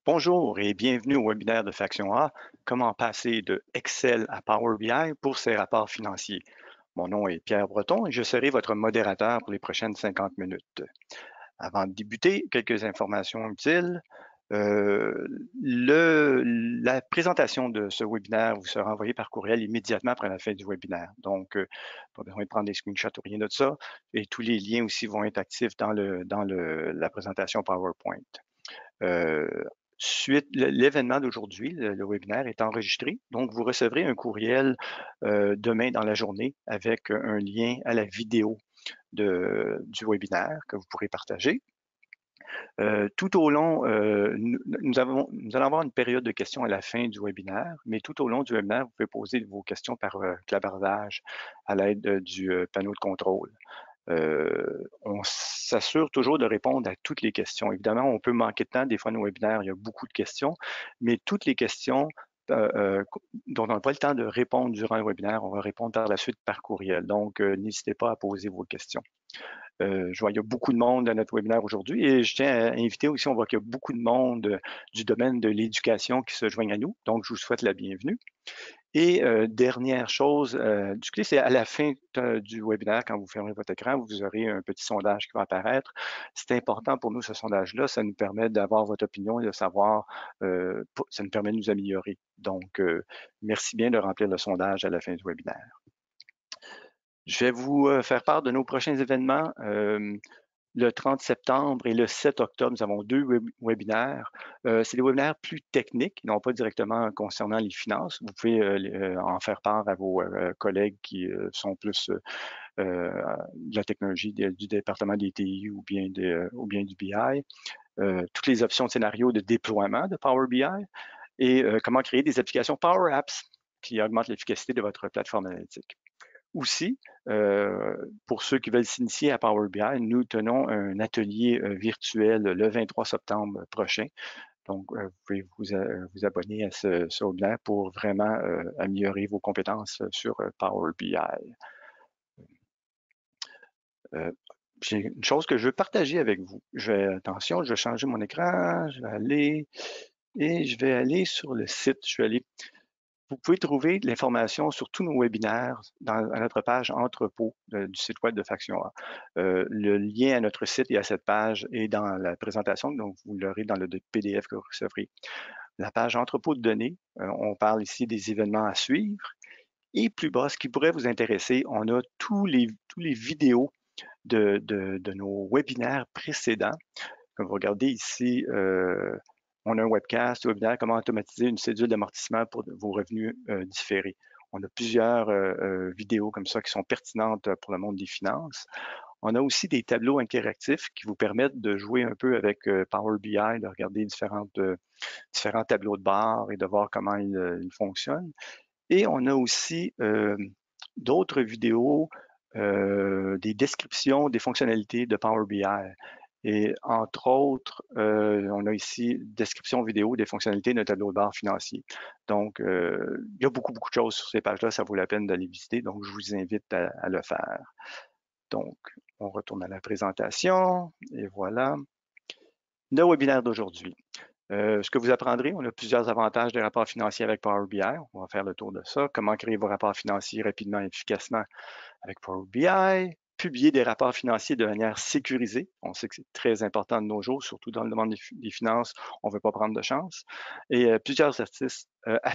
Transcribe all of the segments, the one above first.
Bonjour et bienvenue au webinaire de Faction A, comment passer de Excel à Power BI pour ses rapports financiers. Mon nom est Pierre Breton et je serai votre modérateur pour les prochaines 50 minutes. Avant de débuter, quelques informations utiles. La présentation de ce webinaire vous sera envoyée par courriel immédiatement après la fin du webinaire. Donc, pas besoin de prendre des screenshots ou rien de ça. Et tous les liens aussi vont être actifs dans la présentation PowerPoint. Euh, Suite, l'événement d'aujourd'hui, le webinaire est enregistré, donc vous recevrez un courriel demain dans la journée avec un lien à la vidéo du webinaire que vous pourrez partager. Tout au long, nous allons avoir une période de questions à la fin du webinaire, mais tout au long du webinaire, vous pouvez poser vos questions par clavardage à l'aide du panneau de contrôle. On s'assure toujours de répondre à toutes les questions. Évidemment, on peut manquer de temps. Des fois, nos webinaires, il y a beaucoup de questions, mais toutes les questions dont on n'a pas le temps de répondre durant le webinaire, on va répondre par la suite par courriel. Donc, n'hésitez pas à poser vos questions. Je vois qu'il y a beaucoup de monde à notre webinaire aujourd'hui et je tiens à inviter aussi, on voit qu'il y a beaucoup de monde du domaine de l'éducation qui se joignent à nous. Donc, je vous souhaite la bienvenue. Et dernière chose, c'est à la fin du webinaire, quand vous fermez votre écran, vous aurez un petit sondage qui va apparaître. C'est important pour nous, ce sondage-là. Ça nous permet d'avoir votre opinion et de savoir, ça nous permet de nous améliorer. Donc, merci bien de remplir le sondage à la fin du webinaire. Je vais vous faire part de nos prochains événements. Le 30 septembre et le 7 octobre, nous avons deux webinaires. C'est des webinaires plus techniques, non pas directement concernant les finances. Vous pouvez en faire part à vos collègues qui sont plus de la technologie du département des TI ou bien du BI. Toutes les options de scénario de déploiement de Power BI et comment créer des applications Power Apps qui augmentent l'efficacité de votre plateforme analytique. Aussi, pour ceux qui veulent s'initier à Power BI, nous tenons un atelier virtuel le 23 septembre prochain. Donc, vous pouvez vous abonner à ce webinaire pour vraiment améliorer vos compétences sur Power BI. J'ai une chose que je veux partager avec vous. Attention, je vais changer mon écran, je vais aller sur le site. Vous pouvez trouver de l'information sur tous nos webinaires à notre page entrepôt du site web de Faction A. Le lien à notre site et à cette page est dans la présentation, donc vous l'aurez dans le PDF que vous recevrez. La page entrepôt de données, on parle ici des événements à suivre. Et plus bas, ce qui pourrait vous intéresser, on a tous les vidéos de nos webinaires précédents. Comme vous regardez ici, on a un webcast, un webinaire, comment automatiser une cédule d'amortissement pour vos revenus différés. On a plusieurs vidéos comme ça qui sont pertinentes pour le monde des finances. On a aussi des tableaux interactifs qui vous permettent de jouer un peu avec Power BI, de regarder différents tableaux de bord et de voir comment ils fonctionnent. Et on a aussi d'autres vidéos, des descriptions des fonctionnalités de Power BI. Et entre autres, on a ici description vidéo des fonctionnalités de notre tableau de bord financier. Donc, il y a beaucoup de choses sur ces pages-là, ça vaut la peine d'aller visiter, donc je vous invite à le faire. Donc, on retourne à la présentation, et voilà. Le webinaire d'aujourd'hui. Ce que vous apprendrez, on a plusieurs avantages des rapports financiers avec Power BI. On va faire le tour de ça. Comment créer vos rapports financiers rapidement et efficacement avec Power BI. Publier des rapports financiers de manière sécurisée. On sait que c'est très important de nos jours, surtout dans le domaine des finances. On ne veut pas prendre de chance. Et plusieurs astuces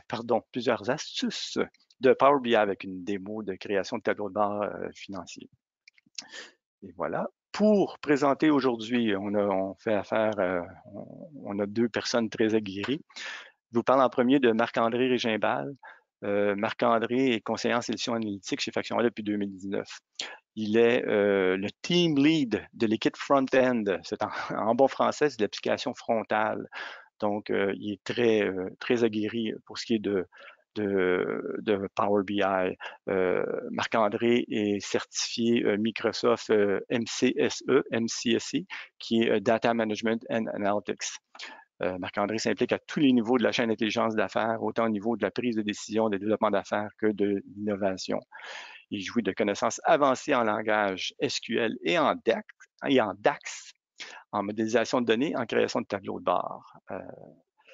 de Power BI avec une démo de création de tableau de bord financier. Et voilà. Pour présenter aujourd'hui, on fait affaire, on a deux personnes très aguerries. Je vous parle en premier de Marc-André Régimbal. Marc-André est conseiller en solutions analytiques chez Faction A depuis 2019. Il est le team lead de l'équipe front-end. C'est en bon français, c'est de l'application frontale. Donc, il est très aguerri pour ce qui est de Power BI. Marc-André est certifié Microsoft MCSE, qui est Data Management and Analytics. Marc-André s'implique à tous les niveaux de la chaîne d'intelligence d'affaires, autant au niveau de la prise de décision, du développement d'affaires que de l'innovation. Il jouit de connaissances avancées en langage SQL et en DAX, en modélisation de données, en création de tableaux de bord.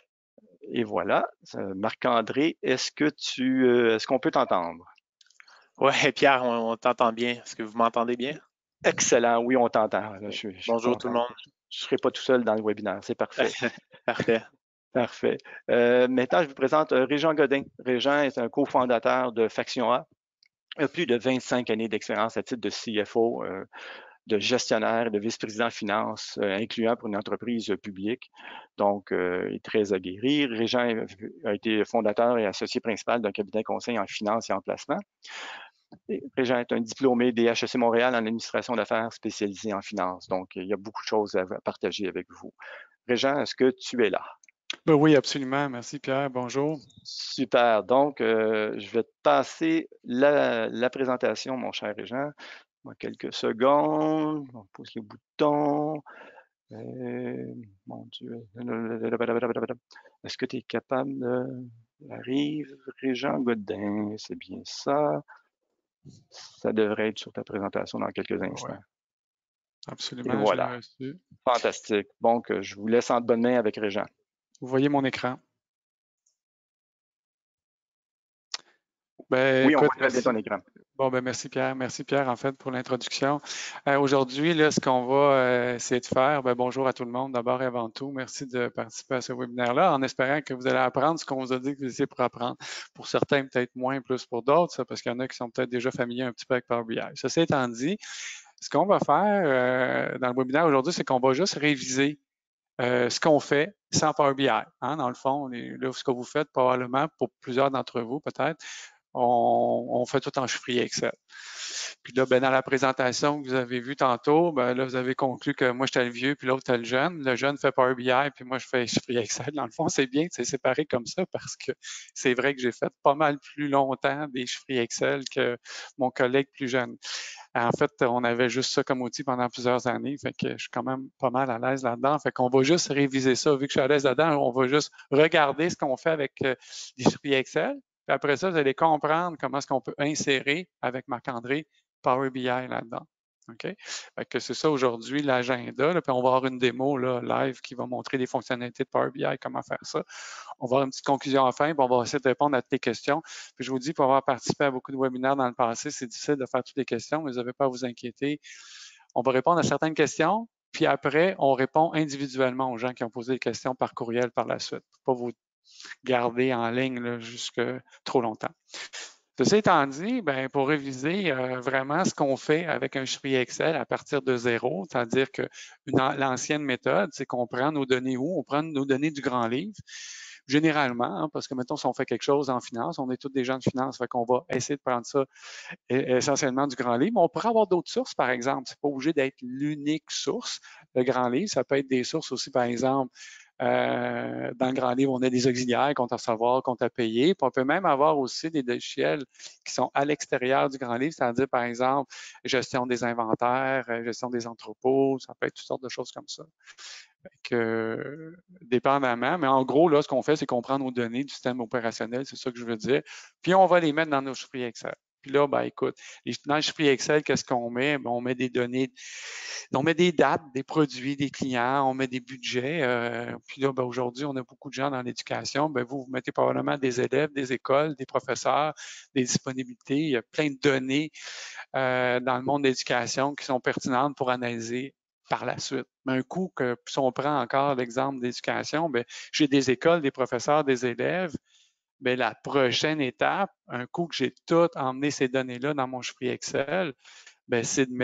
Et voilà. Marc-André, est-ce qu'on peut t'entendre? Ouais, Pierre, on t'entend bien. Est-ce que vous m'entendez bien? Excellent, oui, on t'entend. Là, Oui. je suis Bonjour tout le content. monde. Je ne serai pas tout seul dans le webinaire, c'est parfait. Parfait. Parfait. Maintenant, je vous présente Régent Godin. Régent est un cofondateur de Faction A. Il a plus de 25 années d'expérience à titre de CFO, de gestionnaire, de vice-président finance, incluant pour une entreprise publique. Donc, il est très aguerri. Régent a été fondateur et associé principal d'un cabinet conseil en finance et en placement. Et Régent est un diplômé des HEC Montréal en administration d'affaires spécialisé en finance. Donc, il y a beaucoup de choses à partager avec vous. Régent, est-ce que tu es là? Ben oui, absolument. Merci, Pierre. Bonjour. Super. Donc, je vais te passer la présentation, mon cher Régent. Quelques secondes. On pousse le bouton. Mon Dieu. Est-ce que tu es capable de... Arrive, Régent Godin, c'est bien ça. Ça devrait être sur ta présentation dans quelques Oui, instants. Et absolument, je l'ai voilà. reçu. Fantastique. Donc, je vous laisse en bonne main avec Régent. Vous voyez mon écran. Oui, on Écoute, voit très bien merci. ton écran. Bon, merci, Pierre. Merci, Pierre, en fait, pour l'introduction. Aujourd'hui, là, ce qu'on va essayer de faire, bonjour à tout le monde, d'abord et avant tout. Merci de participer à ce webinaire-là, en espérant que vous allez apprendre ce qu'on vous a dit que vous étiez pour apprendre. Pour certains, peut-être moins, plus pour d'autres, ça, parce qu'il y en a qui sont peut-être déjà familiers un petit peu avec Power BI. Ceci étant dit, ce qu'on va faire dans le webinaire aujourd'hui, c'est qu'on va juste réviser ce qu'on fait sans Power BI. Hein, dans le fond, là, ce que vous faites probablement, pour plusieurs d'entre vous peut-être, on fait tout en chiffrier Excel. Puis là, dans la présentation que vous avez vue tantôt, là, vous avez conclu que moi, j'étais le vieux, puis l'autre, était le jeune. Le jeune fait Power BI, puis moi, je fais chiffrier Excel. Dans le fond, c'est bien, c'est séparé comme ça parce que c'est vrai que j'ai fait pas mal plus longtemps des chiffriers Excel que mon collègue plus jeune. En fait, on avait juste ça comme outil pendant plusieurs années, fait que je suis quand même pas mal à l'aise là-dedans. Fait qu'on va juste réviser ça. Vu que je suis à l'aise là-dedans, on va juste regarder ce qu'on fait avec des fichiers Excel. Puis après ça, vous allez comprendre comment est-ce qu'on peut insérer avec Marc-André Power BI là-dedans. OK? Fait que c'est ça aujourd'hui l'agenda. Puis on va avoir une démo là, live qui va montrer des fonctionnalités de Power BI, comment faire ça. On va avoir une petite conclusion à fin, puis on va essayer de répondre à toutes les questions. Puis je vous dis, pour avoir participé à beaucoup de webinaires dans le passé, c'est difficile de faire toutes les questions, mais vous n'avez pas à vous inquiéter. On va répondre à certaines questions, puis après, on répond individuellement aux gens qui ont posé des questions par courriel par la suite, pour ne pas vous garder en ligne là, jusque trop longtemps. Ceci étant dit, pour réviser vraiment ce qu'on fait avec un chiffrier Excel à partir de zéro, c'est-à-dire que l'ancienne méthode, c'est qu'on prend nos données où? On prend nos données du grand livre, généralement, hein, parce que mettons, si on fait quelque chose en finance, on est tous des gens de finance, fait qu'on va essayer de prendre ça essentiellement du grand livre. Mais on pourrait avoir d'autres sources, par exemple. C'est pas obligé d'être l'unique source. Le grand livre, ça peut être des sources aussi, par exemple, dans le grand livre, on a des auxiliaires, compte à recevoir, compte à payer. Puis on peut même avoir aussi des logiciels qui sont à l'extérieur du grand livre, c'est-à-dire, par exemple, gestion des inventaires, gestion des entrepôts, ça peut être toutes sortes de choses comme ça. Que, dépendamment, mais en gros, là, ce qu'on fait, c'est qu'on prend nos données du système opérationnel, c'est ça que je veux dire, puis on va les mettre dans nos chiffriers Excel. Puis là, écoute, dans le chiffrier Excel, qu'est-ce qu'on met? On met des données, on met des dates, des produits, des clients, on met des budgets. Puis là, aujourd'hui, on a beaucoup de gens dans l'éducation. Vous mettez probablement des élèves, des écoles, des professeurs, des disponibilités. Il y a plein de données dans le monde de l'éducation qui sont pertinentes pour analyser par la suite. Mais un coup que, si on prend encore l'exemple d'éducation, j'ai des écoles, des professeurs, des élèves. La prochaine étape, un coup que j'ai tout emmené ces données-là dans mon chiffrier Excel, c'est de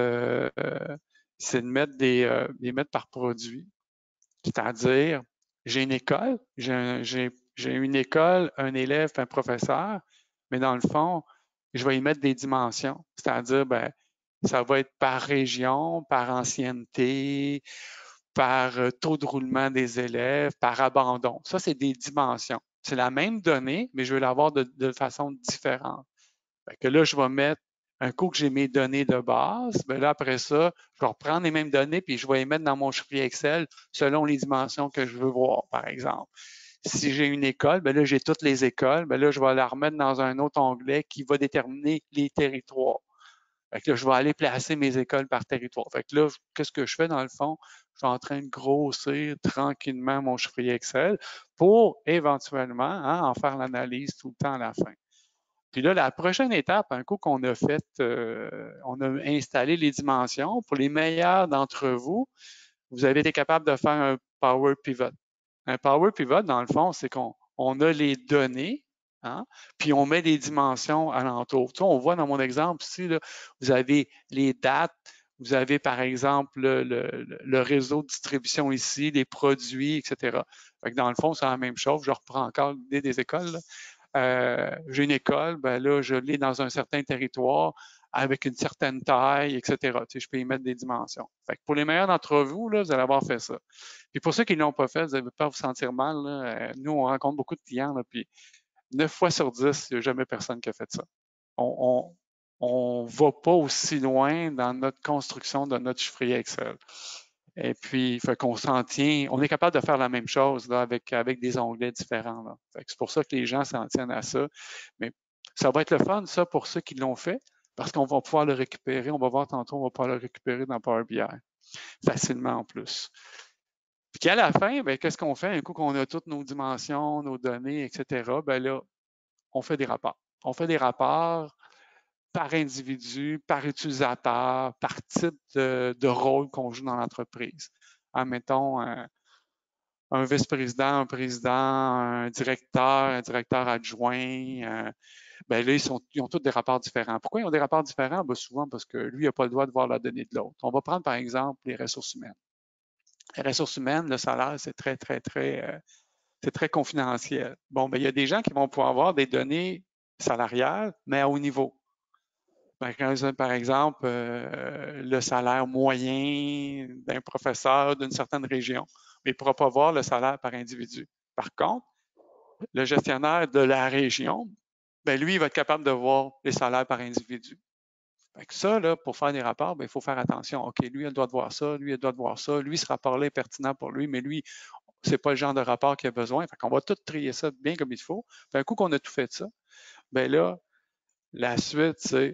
mettre les mettre par produit. C'est-à-dire, j'ai une école, j'ai une école, un élève, un professeur, mais dans le fond, je vais y mettre des dimensions. C'est-à-dire, ça va être par région, par ancienneté, par taux de roulement des élèves, par abandon. Ça, c'est des dimensions. C'est la même donnée, mais je vais l'avoir de façon différente. Fait que là, je vais mettre, un coup que j'ai mes données de base, là, après ça, je vais reprendre les mêmes données puis je vais les mettre dans mon chiffrier Excel selon les dimensions que je veux voir, par exemple. Si j'ai une école, là, j'ai toutes les écoles, là, je vais la remettre dans un autre onglet qui va déterminer les territoires. Fait que là, je vais aller placer mes écoles par territoire. Fait que là, qu'est-ce que je fais dans le fond? je suis en train de grossir tranquillement mon chiffrier Excel pour éventuellement en faire l'analyse tout le temps à la fin. Puis là, la prochaine étape, un coup qu'on a fait, on a installé les dimensions, pour les meilleurs d'entre vous, vous avez été capable de faire un Power Pivot. Un Power Pivot, dans le fond, c'est qu'on a les données, puis on met des dimensions alentour. Tu sais, on voit dans mon exemple ici, là, vous avez les dates, vous avez par exemple le réseau de distribution ici, les produits, etc. Fait que dans le fond, c'est la même chose. Je reprends encore l'idée des écoles. J'ai une école, ben là, je l'ai dans un certain territoire avec une certaine taille, etc. Tu sais, je peux y mettre des dimensions. Fait que pour les meilleurs d'entre vous, là, vous allez avoir fait ça. Puis pour ceux qui ne l'ont pas fait, vous n'allez pas vous sentir mal. Là. Nous, on rencontre beaucoup de clients, là, puis 9 fois sur 10, il n'y a jamais personne qui a fait ça. On ne va pas aussi loin dans notre construction de notre chiffrier Excel. Et puis, fait qu'on s'en tient, on est capable de faire la même chose là, avec des onglets différents. Là. Fait que c'est pour ça que les gens s'en tiennent à ça. Mais ça va être le fun, ça, pour ceux qui l'ont fait, parce qu'on va pouvoir le récupérer. On va voir tantôt, on va pouvoir le récupérer dans Power BI facilement en plus. Puis à la fin, ben, qu'est-ce qu'on fait? Un coup qu'on a toutes nos dimensions, nos données, etc., ben là, on fait des rapports. On fait des rapports par individu, par utilisateur, par type de rôle qu'on joue dans l'entreprise. Admettons, un vice-président, un président, un directeur adjoint, ben là, ils ont tous des rapports différents. Pourquoi ils ont des rapports différents? Ben souvent parce que lui, il n'a pas le droit de voir la donnée de l'autre. On va prendre, par exemple, les ressources humaines. Les ressources humaines, le salaire, c'est c'est très confidentiel. Bon, ben, il y a des gens qui vont pouvoir avoir des données salariales, mais à haut niveau. Par exemple, le salaire moyen d'un professeur d'une certaine région, mais il ne pourra pas voir le salaire par individu. Par contre, le gestionnaire de la région, ben lui, il va être capable de voir les salaires par individu. Fait que ça, là, pour faire des rapports, ben, il faut faire attention. OK, lui, il doit de voir ça, lui, il doit de voir ça. Lui, ce rapport-là est pertinent pour lui, mais lui, c'est pas le genre de rapport qu'il a besoin. Fait qu'on va tout trier ça bien comme il faut. Puis un coup qu'on a tout fait ça, ben là, la suite, c'est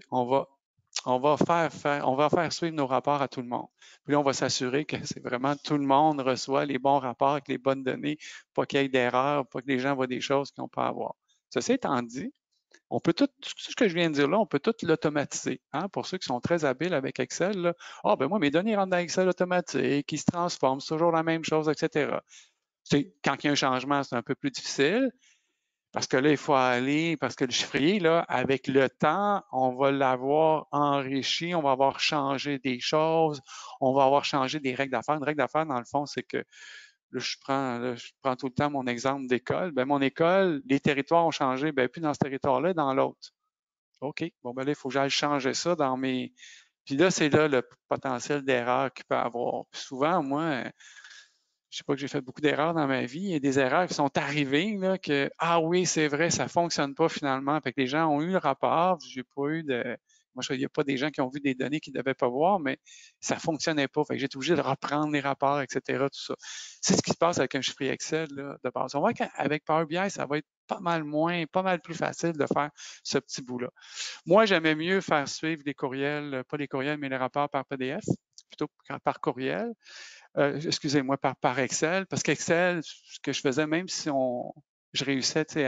on va faire suivre nos rapports à tout le monde. Puis là, on va s'assurer que c'est vraiment tout le monde reçoit les bons rapports avec les bonnes données, pas qu'il y ait d'erreurs, pas que les gens voient des choses qu'ils n'ont pas à voir. Ceci étant dit, on peut tout ce que je viens de dire là, on peut tout l'automatiser. Hein? Pour ceux qui sont très habiles avec Excel, là, ben moi, mes données rentrent dans Excel automatique, ils se transforment, c'est toujours la même chose, etc. Quand il y a un changement, c'est un peu plus difficile. Parce que là, il faut aller, parce que le chiffrier, là, avec le temps, on va l'avoir enrichi, on va avoir changé des choses, on va avoir changé des règles d'affaires. Une règle d'affaires, dans le fond, c'est que là, je prends tout le temps mon exemple d'école. Ben, mon école, les territoires ont changé, ben, plus dans ce territoire-là, dans l'autre. OK, bon, ben là, il faut que j'aille changer ça dans mes. Puis là, c'est là le potentiel d'erreur qu'il peut avoir. Puis souvent, moi, je sais pas que j'ai fait beaucoup d'erreurs dans ma vie. Il y a des erreurs qui sont arrivées, là, que, ah oui, c'est vrai, ça fonctionne pas finalement. Fait que les gens ont eu le rapport, j'ai pas eu de. Moi, il n'y a pas des gens qui ont vu des données qu'ils ne devaient pas voir, mais ça fonctionnait pas. Fait que j'étais obligé de reprendre les rapports, etc., tout ça. C'est ce qui se passe avec un chiffrier Excel, là, de base. On voit qu'avec Power BI, ça va être pas mal plus facile de faire ce petit bout-là. Moi, j'aimais mieux faire suivre les courriels, pas les courriels, mais les rapports par PDF, plutôt par courriel. Excusez-moi, par Excel, parce qu'Excel, ce que je faisais, même si je réussissais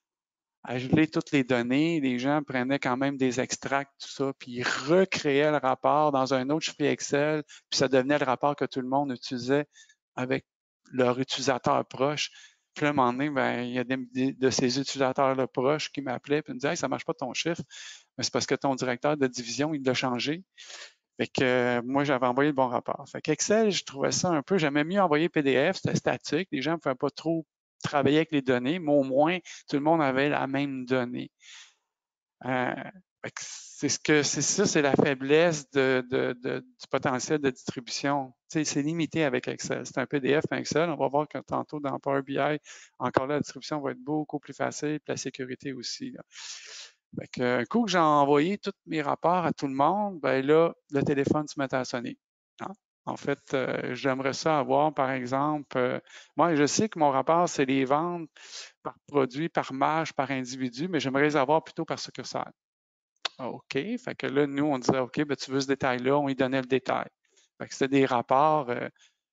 à geler toutes les données, les gens prenaient quand même des extracts, tout ça, puis ils recréaient le rapport dans un autre fichier Excel, puis ça devenait le rapport que tout le monde utilisait avec leur utilisateur proche. Puis à un moment donné, ben, il y a de ces utilisateurs-là proches qui m'appelaient et me disaient hey, ça ne marche pas ton chiffre. Mais c'est parce que ton directeur de division, il l'a changé. Fait que moi, j'avais envoyé le bon rapport. Fait qu'Excel, je trouvais ça un peu, j'aimais mieux envoyer PDF, c'était statique. Les gens ne pouvaient pas trop travailler avec les données, mais au moins, tout le monde avait la même donnée. C'est ça, c'est la faiblesse du potentiel de distribution. C'est limité avec Excel. C'est un PDF, un Excel. On va voir que tantôt dans Power BI, encore là, la distribution va être beaucoup plus facile, puis la sécurité aussi. Là. Fait que, un coup que j'ai envoyé tous mes rapports à tout le monde, ben là, le téléphone se mettait à sonner. Hein? En fait, j'aimerais ça avoir, par exemple, moi, je sais que mon rapport, c'est les ventes par produit, par marge, par individu, mais j'aimerais les avoir plutôt par succursale. OK. Fait que là, nous, on disait, OK, ben, tu veux ce détail-là, on lui donnait le détail. Fait que c'était des rapports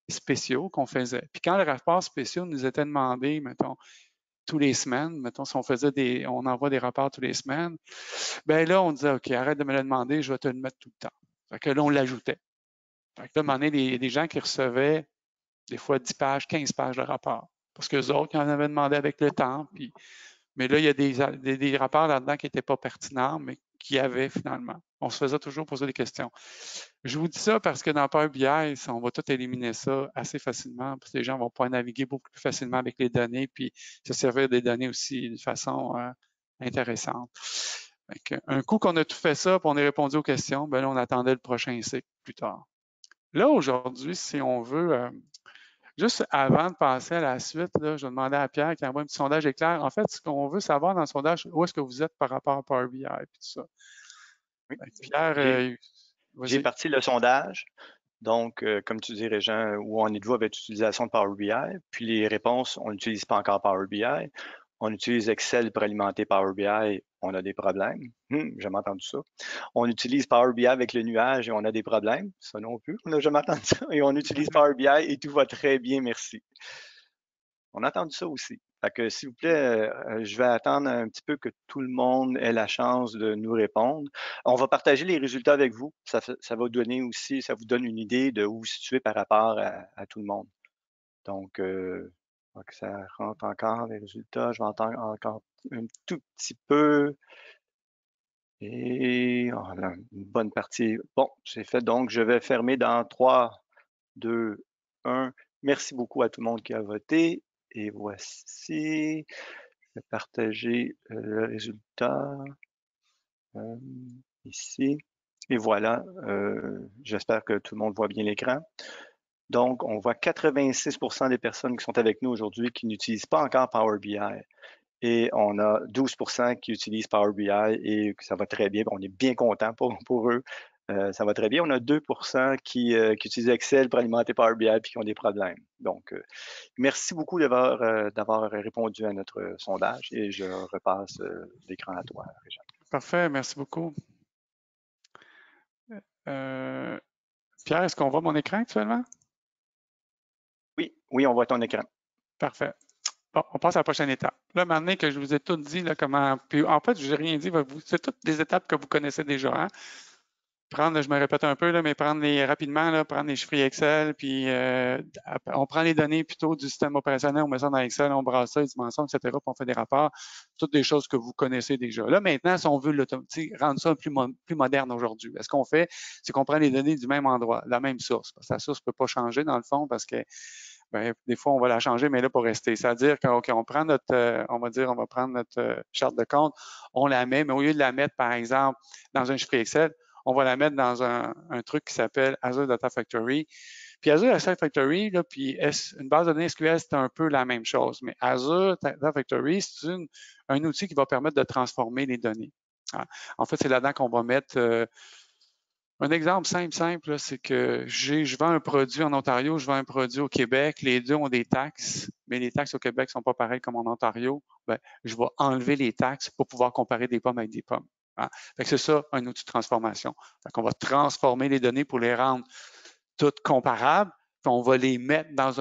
spéciaux qu'on faisait. Puis quand le rapport spéciaux nous était demandé, mettons, tous les semaines, mettons, si on envoie des rapports tous les semaines, ben là, on disait, OK, arrête de me le demander, je vais te le mettre tout le temps. Fait que là, on l'ajoutait. Fait que là, à un moment donné, il y a des gens qui recevaient des fois 10 pages, 15 pages de rapports. Parce que les autres, ils en avaient demandé avec le temps. Mais là, il y a des rapports là-dedans qui n'étaient pas pertinents, mais qui y avait finalement. On se faisait toujours poser des questions. Je vous dis ça parce que dans Power BI, on va tout éliminer ça assez facilement, parce que les gens vont pouvoir naviguer beaucoup plus facilement avec les données, puis se servir des données aussi de façon intéressante. Un coup qu'on a tout fait ça, puis on a répondu aux questions, ben là, on attendait le prochain cycle plus tard. Là, aujourd'hui, si on veut, juste avant de passer à la suite, là, je vais demander à Pierre qui envoie un petit sondage éclair. En fait, ce qu'on veut savoir dans le sondage, où est-ce que vous êtes par rapport à Power BI et tout ça. Oui. Pierre, J'ai vas-y. parti le sondage. Donc, comme tu dis, Régent, où en êtes-vous avec l'utilisation de Power BI? Puis les réponses, on n'utilise pas encore Power BI. On utilise Excel pour alimenter Power BI, on a des problèmes. J'ai jamais entendu ça. On utilise Power BI avec le nuage et on a des problèmes. Ça non plus, on n'a jamais entendu ça. Et on utilise Power BI et tout va très bien, merci. On a entendu ça aussi. Fait que, s'il vous plaît, je vais attendre un petit peu que tout le monde ait la chance de nous répondre. On va partager les résultats avec vous. Ça va donner aussi, ça vous donne une idée de où vous situez par rapport à tout le monde. Donc, que ça rentre encore les résultats. Je vais entendre encore un tout petit peu. Et on a une bonne partie. Bon, c'est fait. Donc, je vais fermer dans 3, 2, 1. Merci beaucoup à tout le monde qui a voté. Et voici, je vais partager le résultat ici. Et voilà, j'espère que tout le monde voit bien l'écran. Donc, on voit 86% des personnes qui sont avec nous aujourd'hui qui n'utilisent pas encore Power BI. Et on a 12% qui utilisent Power BI et ça va très bien. On est bien content pour eux. Ça va très bien. On a 2% qui utilisent Excel pour alimenter Power BI et qui ont des problèmes. Donc, merci beaucoup d'avoir répondu à notre sondage et je repasse l'écran à toi, Régent. Parfait, merci beaucoup. Pierre, est-ce qu'on voit mon écran actuellement? Oui, on voit ton écran. Parfait. Bon, on passe à la prochaine étape. Là, maintenant que je vous ai tout dit, là, comment. Puis, en fait, je n'ai rien dit. C'est toutes des étapes que vous connaissez déjà. Hein? Je me répète un peu, là, mais rapidement, là, prendre les chiffres Excel, puis on prend les données plutôt du système opérationnel, on met ça dans Excel, on brasse ça, les dimensions, etc., puis on fait des rapports, toutes des choses que vous connaissez déjà. Là, maintenant, si on veut rendre ça plus moderne aujourd'hui, ce qu'on fait, c'est qu'on prend les données du même endroit, la même source, parce que la source ne peut pas changer dans le fond, parce que des fois, on va la changer, mais là, pour rester. C'est-à-dire qu'on prend on va prendre notre charte de compte, on la met, mais au lieu de la mettre, par exemple, dans un chiffre Excel, on va la mettre dans un truc qui s'appelle Azure Data Factory. Puis Azure Data Factory, là, puis une base de données SQL, c'est un peu la même chose. Mais Azure Data Factory, c'est un outil qui va permettre de transformer les données. En fait, c'est là-dedans qu'on va mettre un exemple simple, c'est que je vends un produit en Ontario, je vends un produit au Québec. Les deux ont des taxes, mais les taxes au Québec ne sont pas pareilles comme en Ontario. Je vais enlever les taxes pour pouvoir comparer des pommes avec des pommes. Hein? C'est ça, un outil de transformation. On va transformer les données pour les rendre toutes comparables, puis on va les mettre dans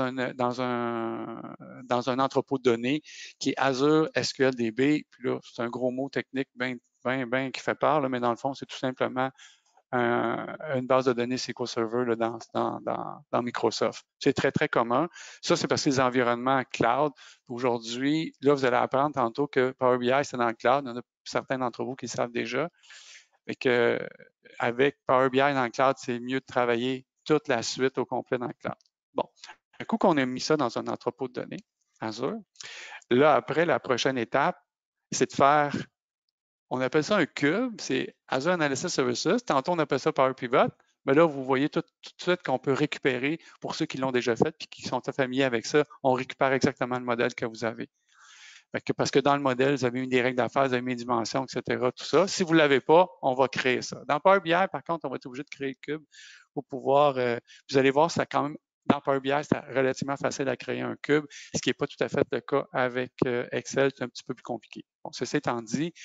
un entrepôt de données qui est Azure SQLDB. Puis là, c'est un gros mot technique bien qui fait peur, là, mais dans le fond, c'est tout simplement une base de données SQL Server là, dans Microsoft. C'est très, très commun. Ça, c'est parce que les environnements cloud, aujourd'hui, là, vous allez apprendre tantôt que Power BI, c'est dans le cloud. Il y en a certains d'entre vous qui le savent déjà. Et qu'avec Power BI dans le cloud, c'est mieux de travailler toute la suite au complet dans le cloud. Bon, un coup qu'on a mis ça dans un entrepôt de données, Azure, là, après, la prochaine étape, c'est de faire on appelle ça un cube, c'est Azure Analysis Services. Tantôt, on appelle ça Power Pivot. Mais là, vous voyez tout de suite qu'on peut récupérer, pour ceux qui l'ont déjà fait et qui sont familiers avec ça, on récupère exactement le modèle que vous avez. Parce que dans le modèle, vous avez mis des règles d'affaires, vous avez mis des dimensions, etc., tout ça. Si vous ne l'avez pas, on va créer ça. Dans Power BI, par contre, on va être obligé de créer le cube pour pouvoir, vous allez voir, ça quand même, dans Power BI, c'est relativement facile à créer un cube, ce qui n'est pas tout à fait le cas avec Excel, c'est un petit peu plus compliqué. Bon, ceci étant dit,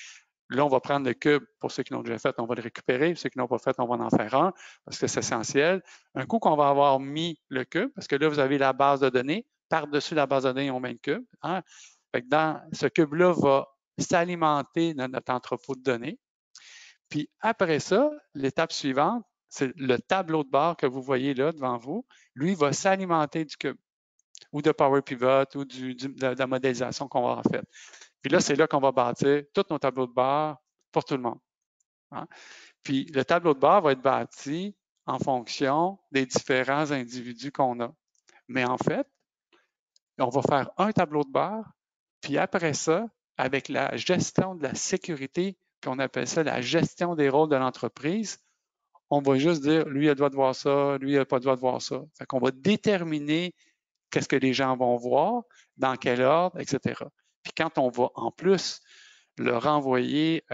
Là, on va prendre le cube pour ceux qui l'ont déjà fait, on va le récupérer. Ceux qui n'ont pas fait, on va en faire un parce que c'est essentiel. Un coup qu'on va avoir mis le cube, parce que là, vous avez la base de données. Par-dessus la base de données, on met le cube. Hein? Fait que dans ce cube-là va s'alimenter dans notre entrepôt de données. Puis après ça, l'étape suivante, c'est le tableau de bord que vous voyez là devant vous. Lui va s'alimenter du cube ou de Power Pivot ou de la modélisation qu'on va avoir faite. Puis là, c'est là qu'on va bâtir tous nos tableaux de bord pour tout le monde. Hein? Puis le tableau de bord va être bâti en fonction des différents individus qu'on a. Mais en fait, on va faire un tableau de bord, puis après ça, avec la gestion de la sécurité, puis on appelle ça la gestion des rôles de l'entreprise, on va juste dire, lui, il a le droit de voir ça, lui, il n'a pas le droit de voir ça. Fait qu'on va déterminer qu'est-ce que les gens vont voir, dans quel ordre, etc. Puis quand on va en plus leur envoyer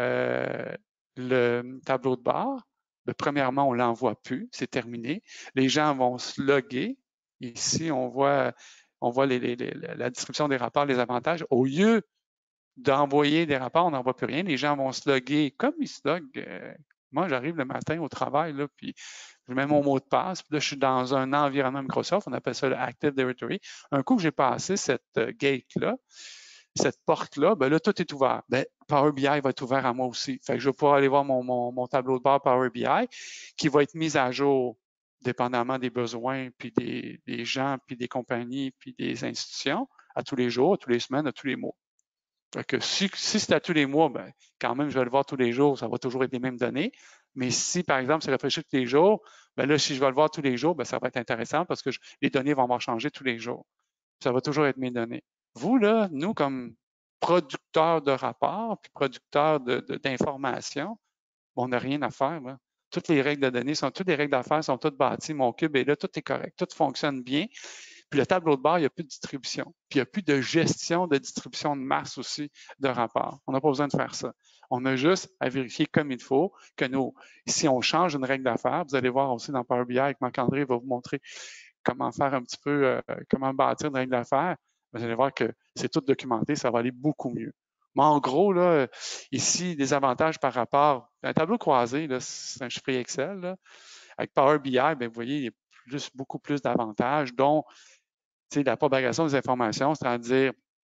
le tableau de bord, premièrement, on ne l'envoie plus, c'est terminé. Les gens vont se loguer. Ici, on voit la distribution des rapports, les avantages. Au lieu d'envoyer des rapports, on n'envoie plus rien. Les gens vont se loguer comme ils se loguent. Moi, j'arrive le matin au travail, là, puis je mets mon mot de passe, puis là, je suis dans un environnement Microsoft, on appelle ça le Active Directory. Un coup que j'ai passé cette gate-là, cette porte-là, ben là, tout est ouvert. Ben, Power BI va être ouvert à moi aussi. Fait que je vais pouvoir aller voir mon tableau de bord Power BI qui va être mis à jour dépendamment des besoins, puis des gens, puis des compagnies, puis des institutions, à tous les jours, à tous les semaines, à tous les mois. Fait que si c'est à tous les mois, ben, quand même, je vais le voir tous les jours, ça va toujours être les mêmes données. Mais si, par exemple, c'est rafraîchi tous les jours, ben là, si je vais le voir tous les jours, ben, ça va être intéressant parce que les données vont avoir changé tous les jours. Ça va toujours être mes données. Vous, là, nous, comme producteurs de rapports, puis producteurs d'informations, on n'a rien à faire. Là. Toutes les règles de données, toutes les règles d'affaires sont toutes bâties. Mon cube est là, tout est correct, tout fonctionne bien. Puis le tableau de bord, il n'y a plus de distribution. Puis il n'y a plus de gestion de distribution de masse aussi de rapports. On n'a pas besoin de faire ça. On a juste à vérifier comme il faut que si on change une règle d'affaires, vous allez voir aussi dans Power BI avec Marc-André, il va vous montrer comment faire un petit peu, comment bâtir une règle d'affaires. Vous allez voir que c'est tout documenté, ça va aller beaucoup mieux. Mais en gros, là, ici, des avantages par rapport à un tableau croisé, c'est un chiffrier Excel. Là. Avec Power BI, bien, vous voyez, il y a beaucoup plus d'avantages, dont la propagation des informations, c'est-à-dire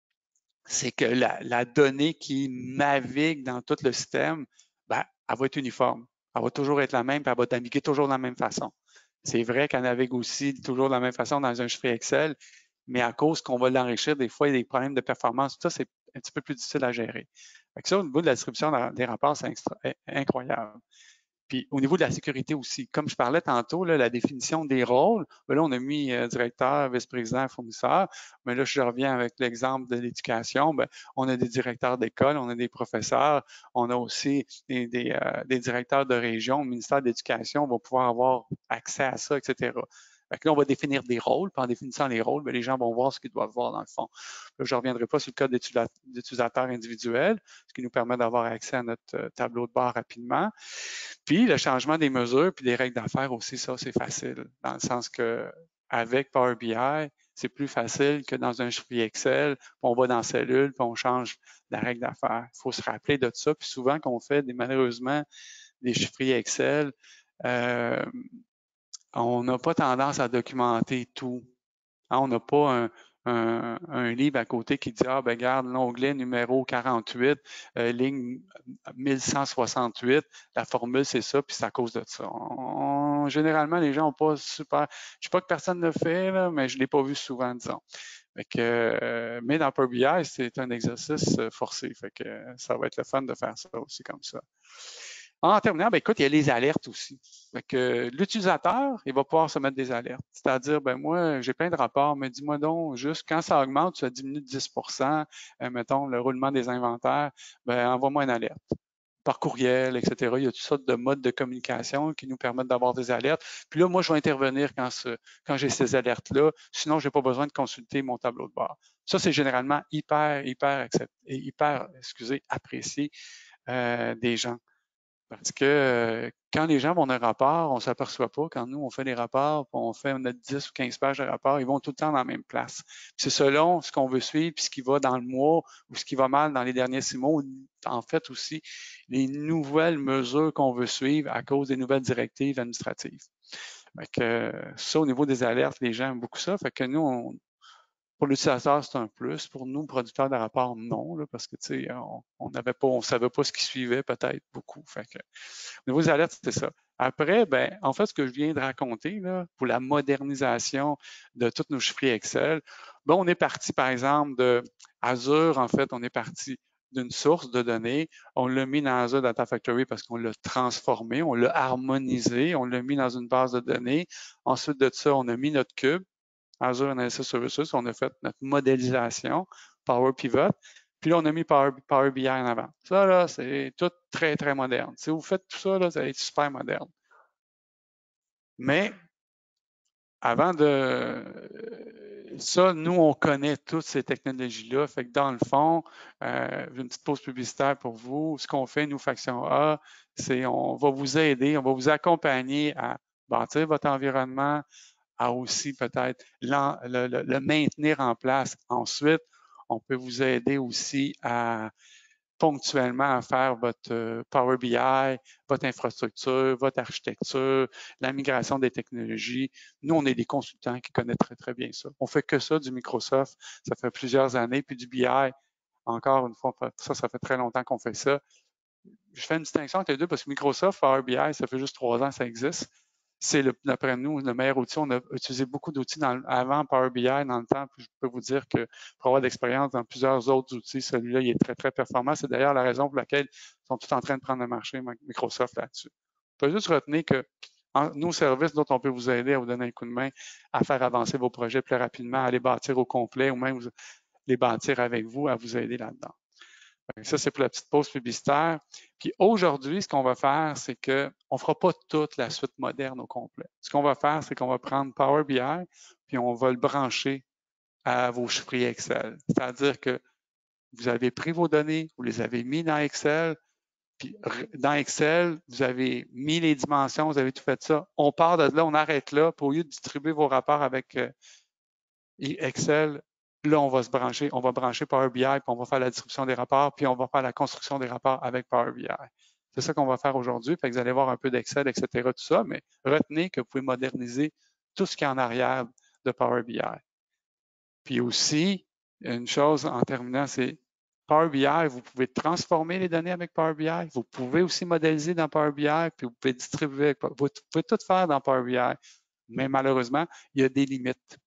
c'est que la donnée qui navigue dans tout le système, ben, elle va être uniforme. Elle va toujours être la même, puis elle va naviguer toujours de la même façon. C'est vrai qu'elle navigue aussi toujours de la même façon dans un chiffre Excel, mais à cause qu'on va l'enrichir, des fois, il y a des problèmes de performance. Ça, c'est un petit peu plus difficile à gérer. Fait ça, au niveau de la distribution des rapports, c'est incroyable. Puis au niveau de la sécurité aussi, comme je parlais tantôt, là, la définition des rôles, ben là, on a mis directeur, vice-président, fournisseur, mais là, je reviens avec l'exemple de l'éducation, ben, on a des directeurs d'école, on a des professeurs, on a aussi des directeurs de région, le ministère de l'Éducation va pouvoir avoir accès à ça, etc. Fait que là, on va définir des rôles, puis en définissant les rôles, bien, les gens vont voir ce qu'ils doivent voir dans le fond. Là, je ne reviendrai pas sur le code d'utilisateur individuel, ce qui nous permet d'avoir accès à notre tableau de bord rapidement. Puis le changement des mesures puis des règles d'affaires aussi, ça, c'est facile, dans le sens que avec Power BI, c'est plus facile que dans un chiffrier Excel, puis on va dans cellule, puis on change la règle d'affaires. Il faut se rappeler de ça. Puis souvent, qu'on fait malheureusement des chiffriers Excel, on n'a pas tendance à documenter tout. Hein, on n'a pas un livre à côté qui dit « Ah, ben regarde, l'onglet numéro 48, ligne 1168, la formule, c'est ça, puis c'est à cause de ça. » Généralement, les gens n'ont pas super... Je ne sais pas que personne ne le fait, là, mais je ne l'ai pas vu souvent, disons. Fait que, mais dans Power BI, c'est un exercice forcé. Fait que ça va être le fun de faire ça aussi comme ça. En terminant, ben écoute, il y a les alertes aussi. L'utilisateur, il va pouvoir se mettre des alertes. C'est-à-dire, ben moi, j'ai plein de rapports, mais dis-moi donc, juste quand ça augmente, ça diminue de 10 mettons, le roulement des inventaires, ben envoie-moi une alerte. Par courriel, etc. Il y a toutes sortes de modes de communication qui nous permettent d'avoir des alertes. Puis là, moi, je vais intervenir quand j'ai ces alertes-là. Sinon, je n'ai pas besoin de consulter mon tableau de bord. Ça, c'est généralement hyper apprécié des gens. Parce que quand les gens vont dans un rapport, on ne s'aperçoit pas. Quand nous, on fait des rapports, puis on a 10 ou 15 pages de rapport, ils vont tout le temps dans la même place. C'est selon ce qu'on veut suivre, puis ce qui va dans le mois ou ce qui va mal dans les derniers 6 mois, ou en fait aussi les nouvelles mesures qu'on veut suivre à cause des nouvelles directives administratives. Fait que ça, au niveau des alertes, les gens aiment beaucoup ça. Fait que nous, pour l'utilisateur, c'est un plus. Pour nous, producteurs de rapports, non, là, parce que tu sais, on savait pas ce qui suivait peut-être beaucoup. Fait que, au niveau des alertes, c'était ça. Après, ben, en fait, ce que je viens de raconter là, pour la modernisation de tous nos chiffriers Excel, ben, on est parti, par exemple, de Azure, en fait, on est parti d'une source de données, on l'a mis dans Azure Data Factory parce qu'on l'a transformé, on l'a harmonisé, on l'a mis dans une base de données. Ensuite de ça, on a mis notre cube, Azure Analysis Services, on a fait notre modélisation, Power Pivot, puis là, on a mis Power BI en avant. Ça, là, c'est tout très, très moderne. Si vous faites tout ça, là, ça va être super moderne. Mais avant de ça, nous, on connaît toutes ces technologies-là. Fait que dans le fond, une petite pause publicitaire pour vous. Ce qu'on fait, nous, Faction A, c'est on va vous aider, on va vous accompagner à bâtir votre environnement, à aussi peut-être le maintenir en place. Ensuite, on peut vous aider aussi à ponctuellement à faire votre Power BI, votre infrastructure, votre architecture, la migration des technologies. Nous, on est des consultants qui connaissent très, très bien ça. On fait que ça du Microsoft. Ça fait plusieurs années. Puis du BI, encore une fois, ça fait très longtemps qu'on fait ça. Je fais une distinction entre les deux parce que Microsoft, Power BI, ça fait juste 3 ans que ça existe. C'est, d'après nous, le meilleur outil. On a utilisé beaucoup d'outils avant Power BI dans le temps. Puis je peux vous dire que pour avoir d'expérience dans plusieurs autres outils, celui-là, il est très, très performant. C'est d'ailleurs la raison pour laquelle ils sont tous en train de prendre le marché, Microsoft, là-dessus. Vous pouvez juste retenir que nos services, dont on peut vous aider à vous donner un coup de main, à faire avancer vos projets plus rapidement, à les bâtir au complet ou même les bâtir avec vous, à vous aider là-dedans. Ça, c'est pour la petite pause publicitaire. Puis aujourd'hui, ce qu'on va faire, c'est qu'on ne fera pas toute la suite moderne au complet. Ce qu'on va faire, c'est qu'on va prendre Power BI, puis on va le brancher à vos chiffriers Excel. C'est-à-dire que vous avez pris vos données, vous les avez mis dans Excel, puis dans Excel, vous avez mis les dimensions, vous avez tout fait ça. On part de là, on arrête là, pour au lieu de distribuer vos rapports avec Excel, là, on va brancher Power BI, puis on va faire la distribution des rapports, puis on va faire la construction des rapports avec Power BI. C'est ça qu'on va faire aujourd'hui. Fait que vous allez voir un peu d'Excel, etc., tout ça, mais retenez que vous pouvez moderniser tout ce qui est en arrière de Power BI. Puis aussi, une chose en terminant, c'est Power BI, vous pouvez transformer les données avec Power BI, vous pouvez aussi modéliser dans Power BI, puis vous pouvez distribuer, vous pouvez tout faire dans Power BI, mais malheureusement, il y a des limites.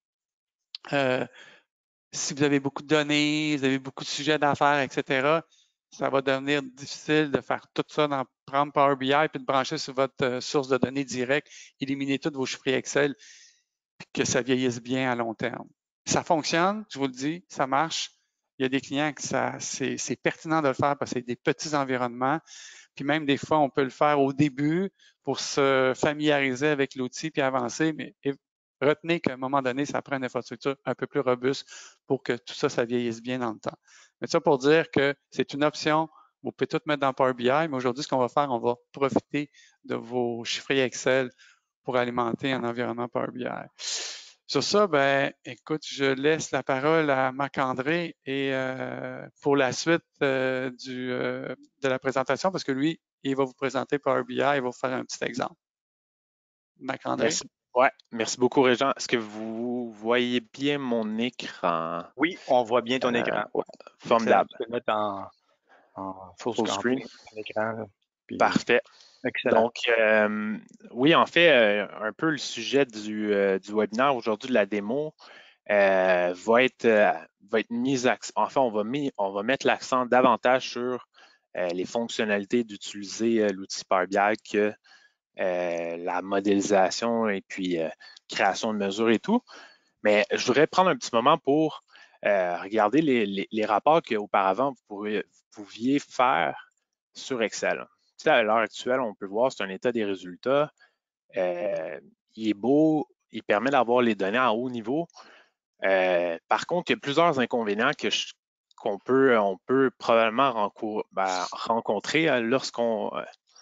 Si vous avez beaucoup de données, vous avez beaucoup de sujets d'affaires, etc., ça va devenir difficile de faire tout ça, prendre Power BI puis de brancher sur votre source de données directe, éliminer tous vos chiffres Excel, puis que ça vieillisse bien à long terme. Ça fonctionne, je vous le dis, ça marche. Il y a des clients que c'est pertinent de le faire parce que c'est des petits environnements. Puis même des fois, on peut le faire au début pour se familiariser avec l'outil puis avancer, mais retenez qu'à un moment donné, ça prend une infrastructure un peu plus robuste pour que tout ça, ça vieillisse bien dans le temps. Mais ça pour dire que c'est une option. Vous pouvez tout mettre dans Power BI, mais aujourd'hui, ce qu'on va faire, on va profiter de vos chiffriers Excel pour alimenter un environnement Power BI. Sur ça, ben, écoute, je laisse la parole à Marc-André et pour la suite de la présentation, parce que lui, il va vous présenter Power BI, il va vous faire un petit exemple. Marc-André? Merci. Ouais, merci beaucoup, Régent. Est-ce que vous voyez bien mon écran? Oui, on voit bien ton écran. Ouais. Formidable. Tu peux le mettre en full screen. l'écran. Parfait. Excellent. Donc, oui, en fait, un peu le sujet du webinaire aujourd'hui de la démo va être mis, enfin, on va mettre l'accent davantage sur les fonctionnalités d'utiliser l'outil Power BI que la modélisation et puis création de mesures et tout. Mais je voudrais prendre un petit moment pour regarder les rapports qu'auparavant vous pouviez faire sur Excel. Tu sais, à l'heure actuelle, on peut voir, c'est un état des résultats. Il est beau, il permet d'avoir les données à haut niveau. Par contre, il y a plusieurs inconvénients qu'on peut probablement rencontrer lorsqu'on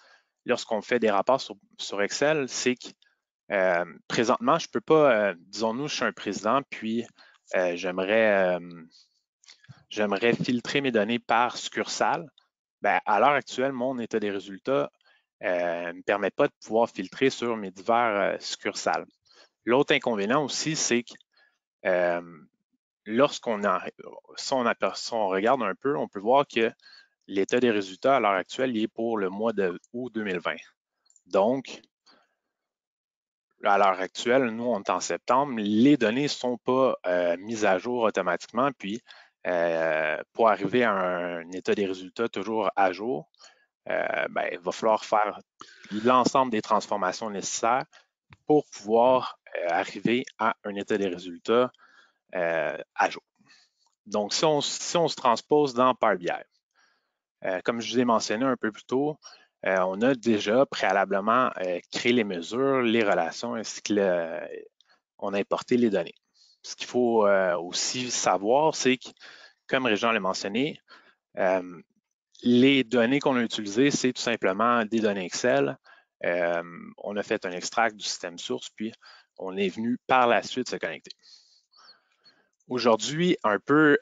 lorsqu'on fait des rapports sur Excel, c'est que présentement, je ne peux pas, disons-nous, je suis un président, puis j'aimerais filtrer mes données par succursale. Ben, à l'heure actuelle, mon état des résultats ne me permet pas de pouvoir filtrer sur mes divers succursales. L'autre inconvénient aussi, c'est que si on regarde un peu, on peut voir que l'état des résultats à l'heure actuelle il est pour le mois de août 2020. Donc, à l'heure actuelle, nous, on est en septembre, les données ne sont pas mises à jour automatiquement, puis pour arriver à un état des résultats toujours à jour, ben, il va falloir faire l'ensemble des transformations nécessaires pour pouvoir arriver à un état des résultats à jour. Donc, si on se transpose dans Power BI, comme je vous ai mentionné un peu plus tôt, on a déjà préalablement créé les mesures, les relations, ainsi que on a importé les données. Ce qu'il faut aussi savoir, c'est que, comme Régent l'a mentionné, les données qu'on a utilisées, c'est tout simplement des données Excel. On a fait un extract du système source, puis on est venu par la suite se connecter. Aujourd'hui, un peu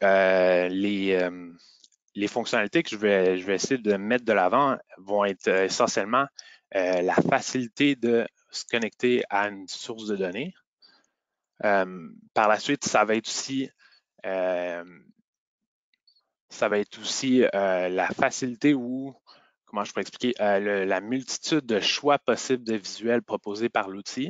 les fonctionnalités que je vais essayer de mettre de l'avant vont être essentiellement la facilité de se connecter à une source de données. Par la suite, ça va être aussi la facilité ou, comment je pourrais expliquer, la multitude de choix possibles de visuels proposés par l'outil.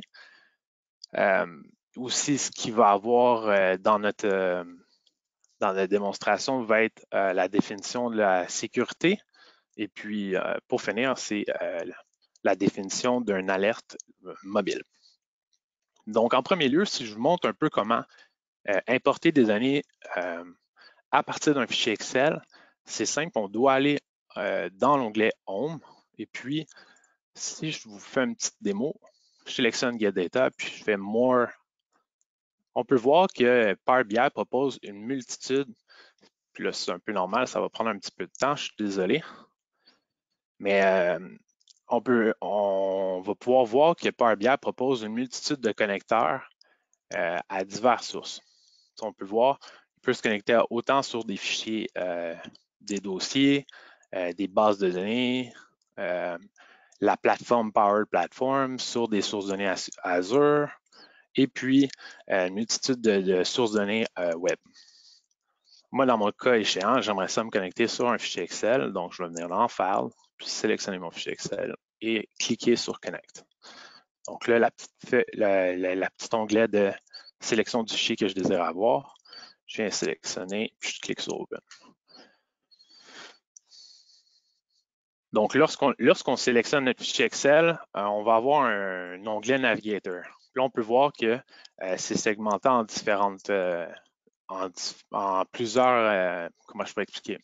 Aussi, ce qu'il va avoir dans notre démonstration va être la définition de la sécurité. Et puis, pour finir, c'est la définition d'une alerte mobile. Donc, en premier lieu, si je vous montre un peu comment importer des données à partir d'un fichier Excel, c'est simple, on doit aller dans l'onglet Home. Et puis, si je vous fais une petite démo, je sélectionne Get Data, puis je fais More. On peut voir que Power BI propose une multitude. Puis là, c'est un peu normal, ça va prendre un petit peu de temps, je suis désolé. Mais on va pouvoir voir que Power BI propose une multitude de connecteurs à diverses sources. On peut voir, il peut se connecter autant sur des fichiers, des dossiers, des bases de données, la plateforme Power Platform sur des sources de données Azure, et puis une multitude de sources de données web. Moi, dans mon cas échéant, j'aimerais ça me connecter sur un fichier Excel. Donc, je vais venir dans File, puis sélectionner mon fichier Excel et cliquer sur Connect. Donc là, la petite onglet de sélection du fichier que je désire avoir, je viens sélectionner, puis je clique sur Open. Donc, lorsqu'on sélectionne notre fichier Excel, on va avoir un onglet Navigator. Là, on peut voir que c'est segmenté en différentes, en plusieurs, comment je peux expliquer?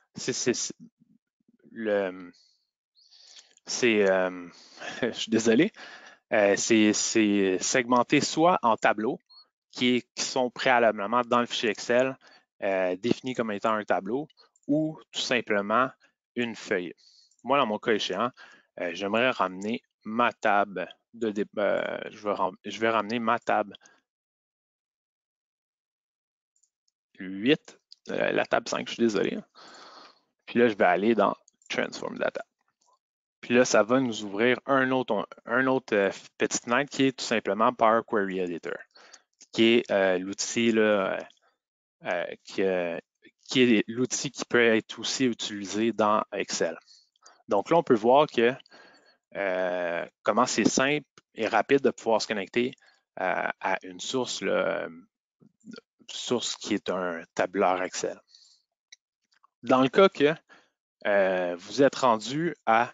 Je suis désolé, c'est segmenté soit en tableaux qui sont préalablement dans le fichier Excel définis comme étant un tableau ou tout simplement une feuille. Moi, dans mon cas échéant, j'aimerais ramener ma table je vais ramener ma table 8, la table 5, je suis désolé. Puis là, je vais aller dans Transform Data. Puis là, ça va nous ouvrir un autre petite fenêtre qui est tout simplement Power Query Editor, qui est l'outil qui est l'outil qui peut être aussi utilisé dans Excel. Donc là, on peut voir que comment c'est simple et rapide de pouvoir se connecter à une source qui est un tableur Excel. Dans le cas que vous êtes rendu à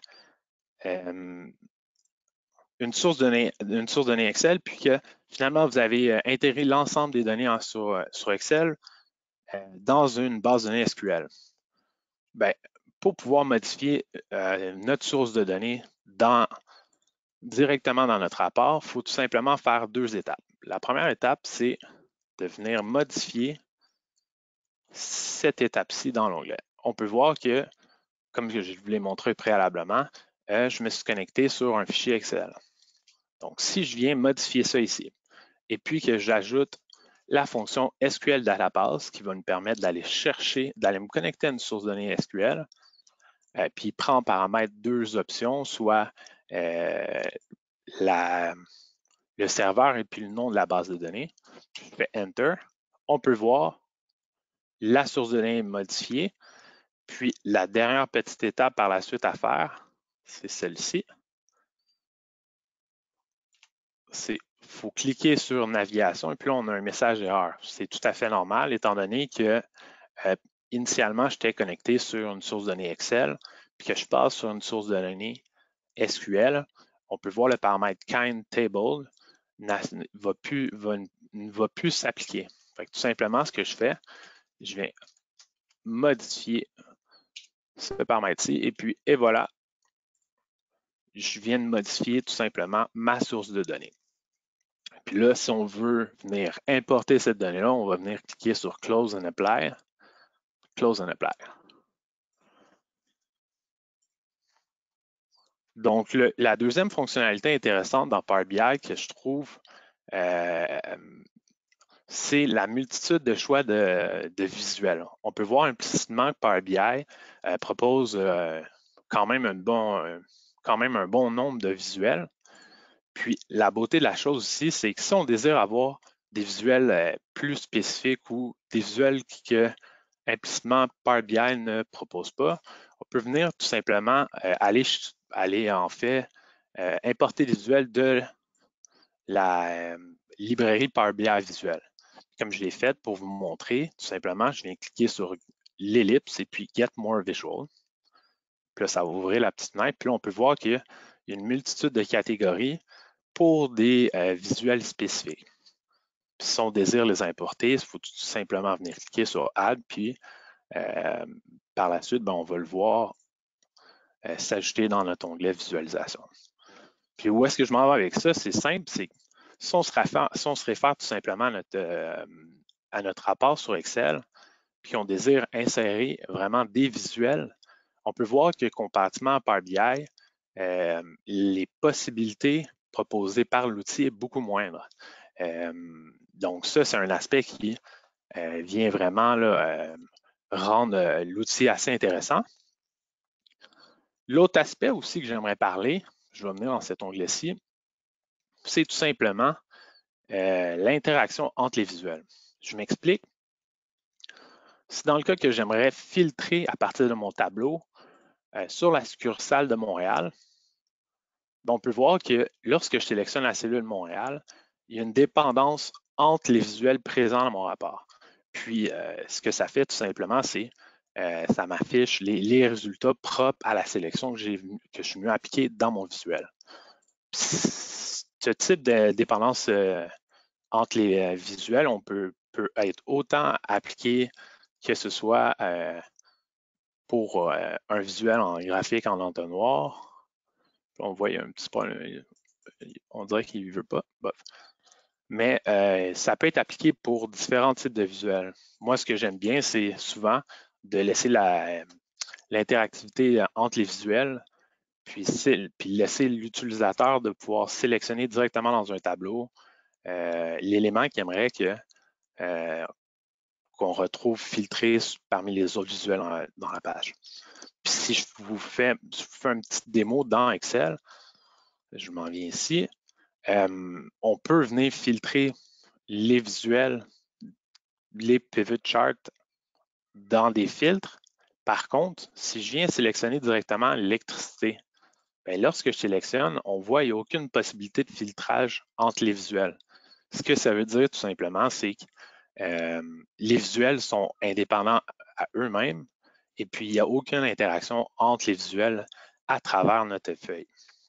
une source de données Excel, puis que finalement, vous avez intégré l'ensemble des données sur Excel dans une base de données SQL. Bien, pour pouvoir modifier notre source de données directement dans notre rapport, il faut tout simplement faire 2 étapes. La première étape, c'est de venir modifier cette étape-ci dans l'onglet. On peut voir que, comme je vous l'ai montré préalablement, je me suis connecté sur un fichier Excel. Donc, si je viens modifier ça ici, et puis que j'ajoute la fonction SQL Database qui va nous permettre d'aller chercher, d'aller me connecter à une source de données SQL, puis il prend en paramètre deux options, soit le serveur et puis le nom de la base de données. Je fais Enter. On peut voir la source de données modifiée. Puis la dernière petite étape par la suite à faire, c'est celle-ci. Il faut cliquer sur navigation et puis là, on a un message d'erreur. C'est tout à fait normal étant donné que initialement, j'étais connecté sur une source de données Excel puis que je passe sur une source de données SQL. On peut voir le paramètre kind table ne va plus s'appliquer. Tout simplement, ce que je fais, je vais modifier ce paramètre-ci et voilà, je viens de modifier tout simplement ma source de données. Puis là, si on veut venir importer cette donnée-là, on va venir cliquer sur Close and Apply. Close and Apply. Donc, la deuxième fonctionnalité intéressante dans Power BI que je trouve, c'est la multitude de choix de visuels. On peut voir implicitement que Power BI propose quand même un bon nombre de visuels. Puis, la beauté de la chose aussi, c'est que si on désire avoir des visuels plus spécifiques ou des visuels que implicitement Power BI ne propose pas, on peut venir tout simplement aller en fait importer des visuels de la librairie Power BI visuel. Comme je l'ai fait pour vous montrer, tout simplement, je viens cliquer sur l'ellipse et puis Get More Visual. Puis là, ça va ouvrir la petite fenêtre. Puis là, on peut voir qu'il y a une multitude de catégories pour des visuels spécifiques. Puis si on désire les importer, il faut tout simplement venir cliquer sur Add, puis par la suite, on va le voir s'ajouter dans notre onglet Visualisation. Puis où est-ce que je m'en vais avec ça? C'est simple, c'est si on se réfère tout simplement à notre rapport sur Excel, puis on désire insérer vraiment des visuels, on peut voir que comparativement à Power BI, les possibilités proposées par l'outil est beaucoup moindre. Donc ça, c'est un aspect qui vient vraiment là, rendre l'outil assez intéressant. L'autre aspect aussi que j'aimerais parler, je vais venir dans cet onglet-ci, c'est tout simplement l'interaction entre les visuels. Je m'explique. Si dans le cas que j'aimerais filtrer à partir de mon tableau sur la succursale de Montréal, on peut voir que lorsque je sélectionne la cellule Montréal, il y a une dépendance entre les visuels présents dans mon rapport. Puis, ce que ça fait tout simplement, c'est ça m'affiche les résultats propres à la sélection que je suis venu appliquer dans mon visuel. Ce type de dépendance entre les visuels, on peut être autant appliqué que ce soit pour un visuel en graphique en entonnoir. On voit un petit problème, on dirait qu'il ne veut pas. Bof. Mais ça peut être appliqué pour différents types de visuels. Moi, ce que j'aime bien, c'est souvent de laisser l'interactivité entre les visuels, puis laisser l'utilisateur de pouvoir sélectionner directement dans un tableau l'élément qu'il aimerait qu'on retrouve filtré parmi les autres visuels dans la page. Puis si je vous fais une petite démo dans Excel, je m'en viens ici, on peut venir filtrer les visuels, les pivot charts dans des filtres. Par contre, si je viens sélectionner directement l'électricité, lorsque je sélectionne, on voit qu'il n'y a aucune possibilité de filtrage entre les visuels. Ce que ça veut dire tout simplement, c'est que les visuels sont indépendants à eux-mêmes et puis il n'y a aucune interaction entre les visuels à travers notre feuille.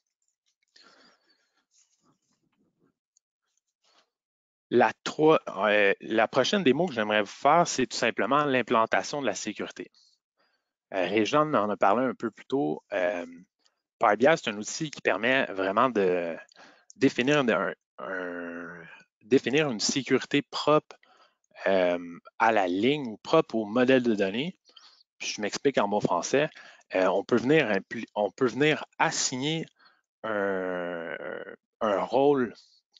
La prochaine démo que j'aimerais vous faire, c'est tout simplement l'implantation de la sécurité. Réjean en a parlé un peu plus tôt. Power BI, c'est un outil qui permet vraiment de définir une sécurité propre à la ligne ou propre au modèle de données. Puis je m'explique en bon français. on peut venir assigner un rôle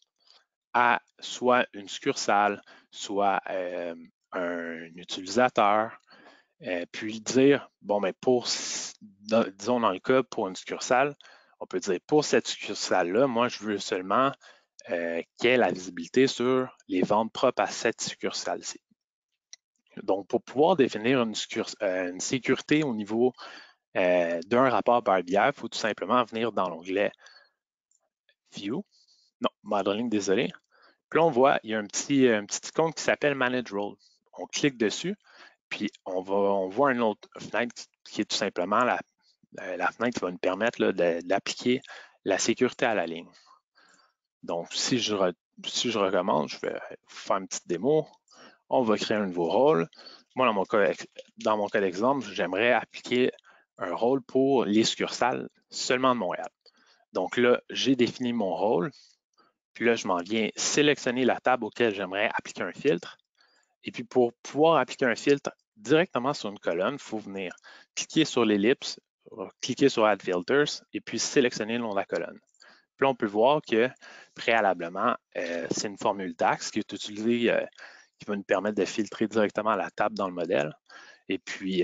à soit une succursale, soit un utilisateur, puis dire, bon, mais disons dans le cas pour une succursale, on peut dire pour cette succursale-là, moi, je veux seulement qu'il y ait la visibilité sur les ventes propres à cette succursale-ci. Donc, pour pouvoir définir une sécurité au niveau d'un rapport Power BI, il faut tout simplement venir dans l'onglet View, non, Modeling, désolé. Puis là, on voit, il y a un petit icône qui s'appelle Manage Role. On clique dessus, puis on voit une autre fenêtre qui est tout simplement la fenêtre qui va nous permettre d'appliquer la sécurité à la ligne. Donc, si je recommande, je vais vous faire une petite démo. On va créer un nouveau rôle. Moi, dans mon cas d'exemple, j'aimerais appliquer un rôle pour les succursales seulement de Montréal. Donc là, j'ai défini mon rôle. Puis là, je m'en viens sélectionner la table auquel j'aimerais appliquer un filtre. Et puis pour pouvoir appliquer un filtre directement sur une colonne, il faut venir cliquer sur l'ellipse, cliquer sur Add Filters et puis sélectionner le nom de la colonne. Puis là, on peut voir que préalablement, c'est une formule DAX qui est utilisée, qui va nous permettre de filtrer directement la table dans le modèle. Et puis,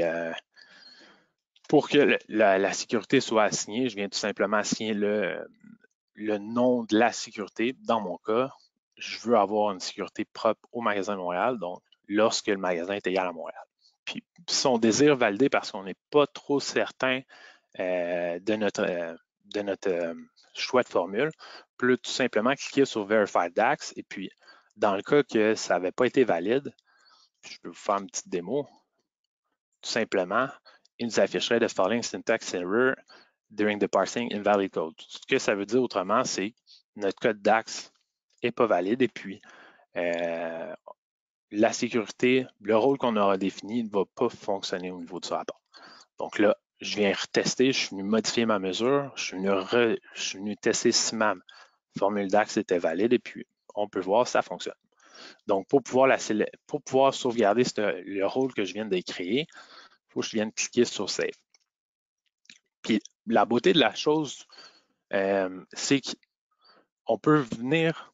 pour que la sécurité soit assignée, je viens tout simplement assigner le nom de la sécurité. Dans mon cas, je veux avoir une sécurité propre au magasin de Montréal, donc lorsque le magasin est égal à Montréal. Puis, si on désire valider parce qu'on n'est pas trop certain de notre choix de formule, on peut tout simplement cliquer sur Verify DAX et puis, dans le cas que ça n'avait pas été valide, je peux vous faire une petite démo. Tout simplement, il nous afficherait The following syntax error during the parsing invalid code. Ce que ça veut dire autrement, c'est que notre code DAX n'est pas valide et puis la sécurité, le rôle qu'on aura défini ne va pas fonctionner au niveau de ce rapport. Donc là, je viens retester, je suis venu modifier ma mesure, je suis venu tester si ma formule DAX était valide et puis on peut voir si ça fonctionne. Donc, pour pouvoir sauvegarder le rôle que je viens de créer, il faut que je vienne cliquer sur Save. Puis, la beauté de la chose, c'est qu'on peut venir,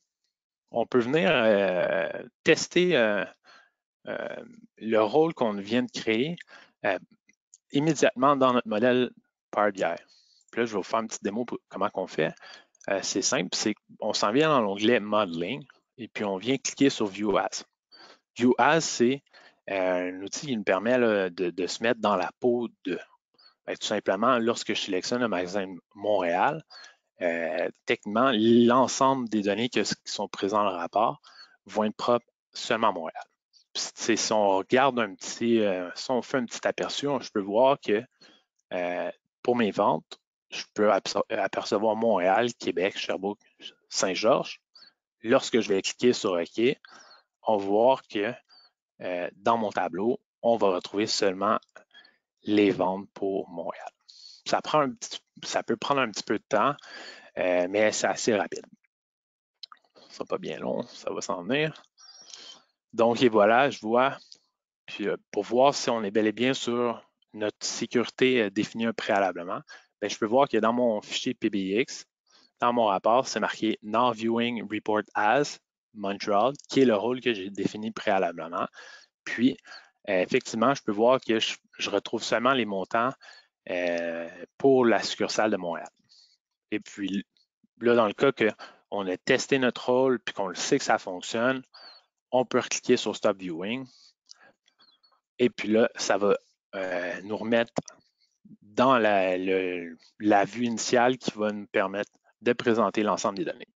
tester le rôle qu'on vient de créer immédiatement dans notre modèle Power BI. Puis là, je vais vous faire une petite démo pour comment on fait. C'est simple, c'est qu'on s'en vient dans l'onglet Modeling et puis on vient cliquer sur View As. View As, c'est un outil qui nous permet de se mettre dans la peau de. Bien, tout simplement, lorsque je sélectionne le magasin Montréal, techniquement, l'ensemble des données qui sont présentes dans le rapport vont être propres seulement à Montréal. Si on regarde si on fait un petit aperçu, je peux voir que pour mes ventes, je peux apercevoir Montréal, Québec, Sherbrooke, Saint-Georges. Lorsque je vais cliquer sur OK, on va voir que dans mon tableau, on va retrouver seulement les ventes pour Montréal. Ça peut prendre un petit peu de temps, mais c'est assez rapide. Ce sera pas bien long, ça va s'en venir. Donc, et voilà, je vois. Puis, pour voir si on est bel et bien sur notre sécurité définie préalablement, bien, je peux voir que dans mon fichier PBX, dans mon rapport, c'est marqué Now Viewing Report As Montreal, qui est le rôle que j'ai défini préalablement. Puis, effectivement, je peux voir que je retrouve seulement les montants pour la succursale de Montréal. Et puis, là, dans le cas qu'on a testé notre rôle puis qu'on le sait que ça fonctionne, on peut recliquer sur Stop Viewing. Et puis là, ça va nous remettre dans la vue initiale qui va nous permettre de présenter l'ensemble des données.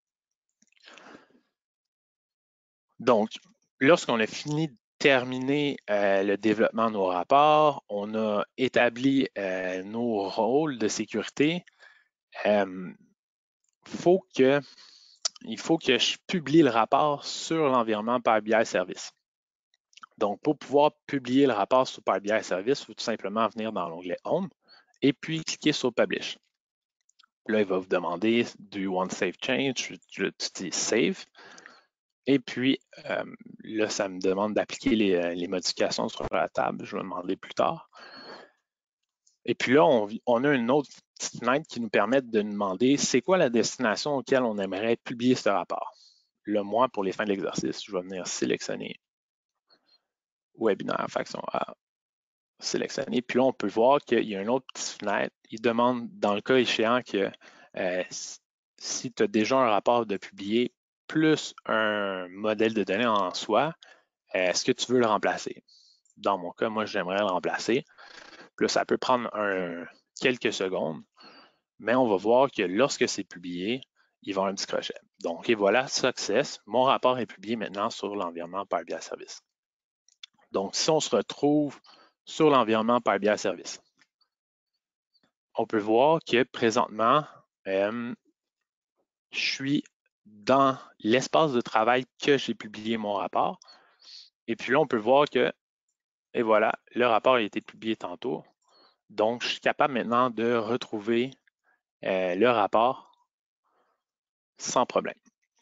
Donc, lorsqu'on a fini de terminer le développement de nos rapports, on a établi nos rôles de sécurité. Il faut que je publie le rapport sur l'environnement Power BI Service. Donc, pour pouvoir publier le rapport sur Power BI Service, il faut tout simplement venir dans l'onglet Home et puis cliquer sur Publish. Là, il va vous demander Do you want save change? Tu dis Save. Et puis, là, ça me demande d'appliquer les modifications sur la table. Je vais demander plus tard. Et puis là, on a une autre petite fenêtre qui nous permet de nous demander c'est quoi la destination auquel on aimerait publier ce rapport. Là, moi, pour les fins de l'exercice, je vais venir sélectionner webinaire, faction A, sélectionner. Puis là, on peut voir qu'il y a une autre petite fenêtre. Il demande, dans le cas échéant, que si tu as déjà un rapport de publier plus un modèle de données en soi, est-ce que tu veux le remplacer? Dans mon cas, moi, j'aimerais le remplacer. Puis là, ça peut prendre quelques secondes, mais on va voir que lorsque c'est publié, il va y avoir un petit crochet. Donc, et voilà, success. Mon rapport est publié maintenant sur l'environnement Power BI Service. Donc, si on se retrouve sur l'environnement Power BI Service, on peut voir que présentement, je suis dans l'espace de travail que j'ai publié mon rapport. Et puis là, on peut voir que, et voilà, le rapport a été publié tantôt. Donc, je suis capable maintenant de retrouver le rapport sans problème.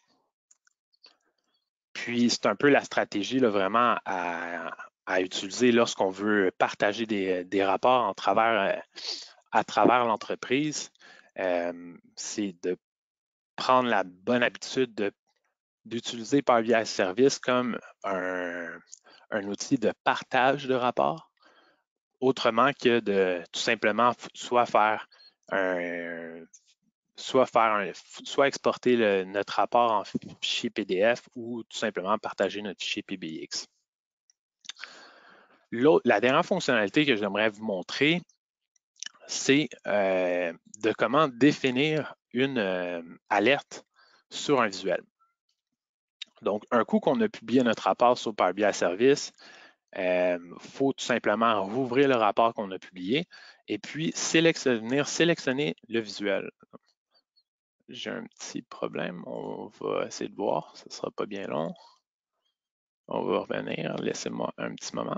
Puis, c'est un peu la stratégie là, vraiment à utiliser lorsqu'on veut partager des rapports à travers l'entreprise. C'est de prendre la bonne habitude d'utiliser Power BI Service comme un outil de partage de rapports, autrement que de tout simplement soit exporter notre rapport en fichier PDF ou tout simplement partager notre fichier PBX. La dernière fonctionnalité que j'aimerais vous montrer, c'est de comment définir une alerte sur un visuel. Donc, un coup qu'on a publié notre rapport sur Power BI Service, faut tout simplement rouvrir le rapport qu'on a publié et puis sélectionner le visuel. J'ai un petit problème, on va essayer de voir, ce ne sera pas bien long. On va revenir, laissez-moi un petit moment.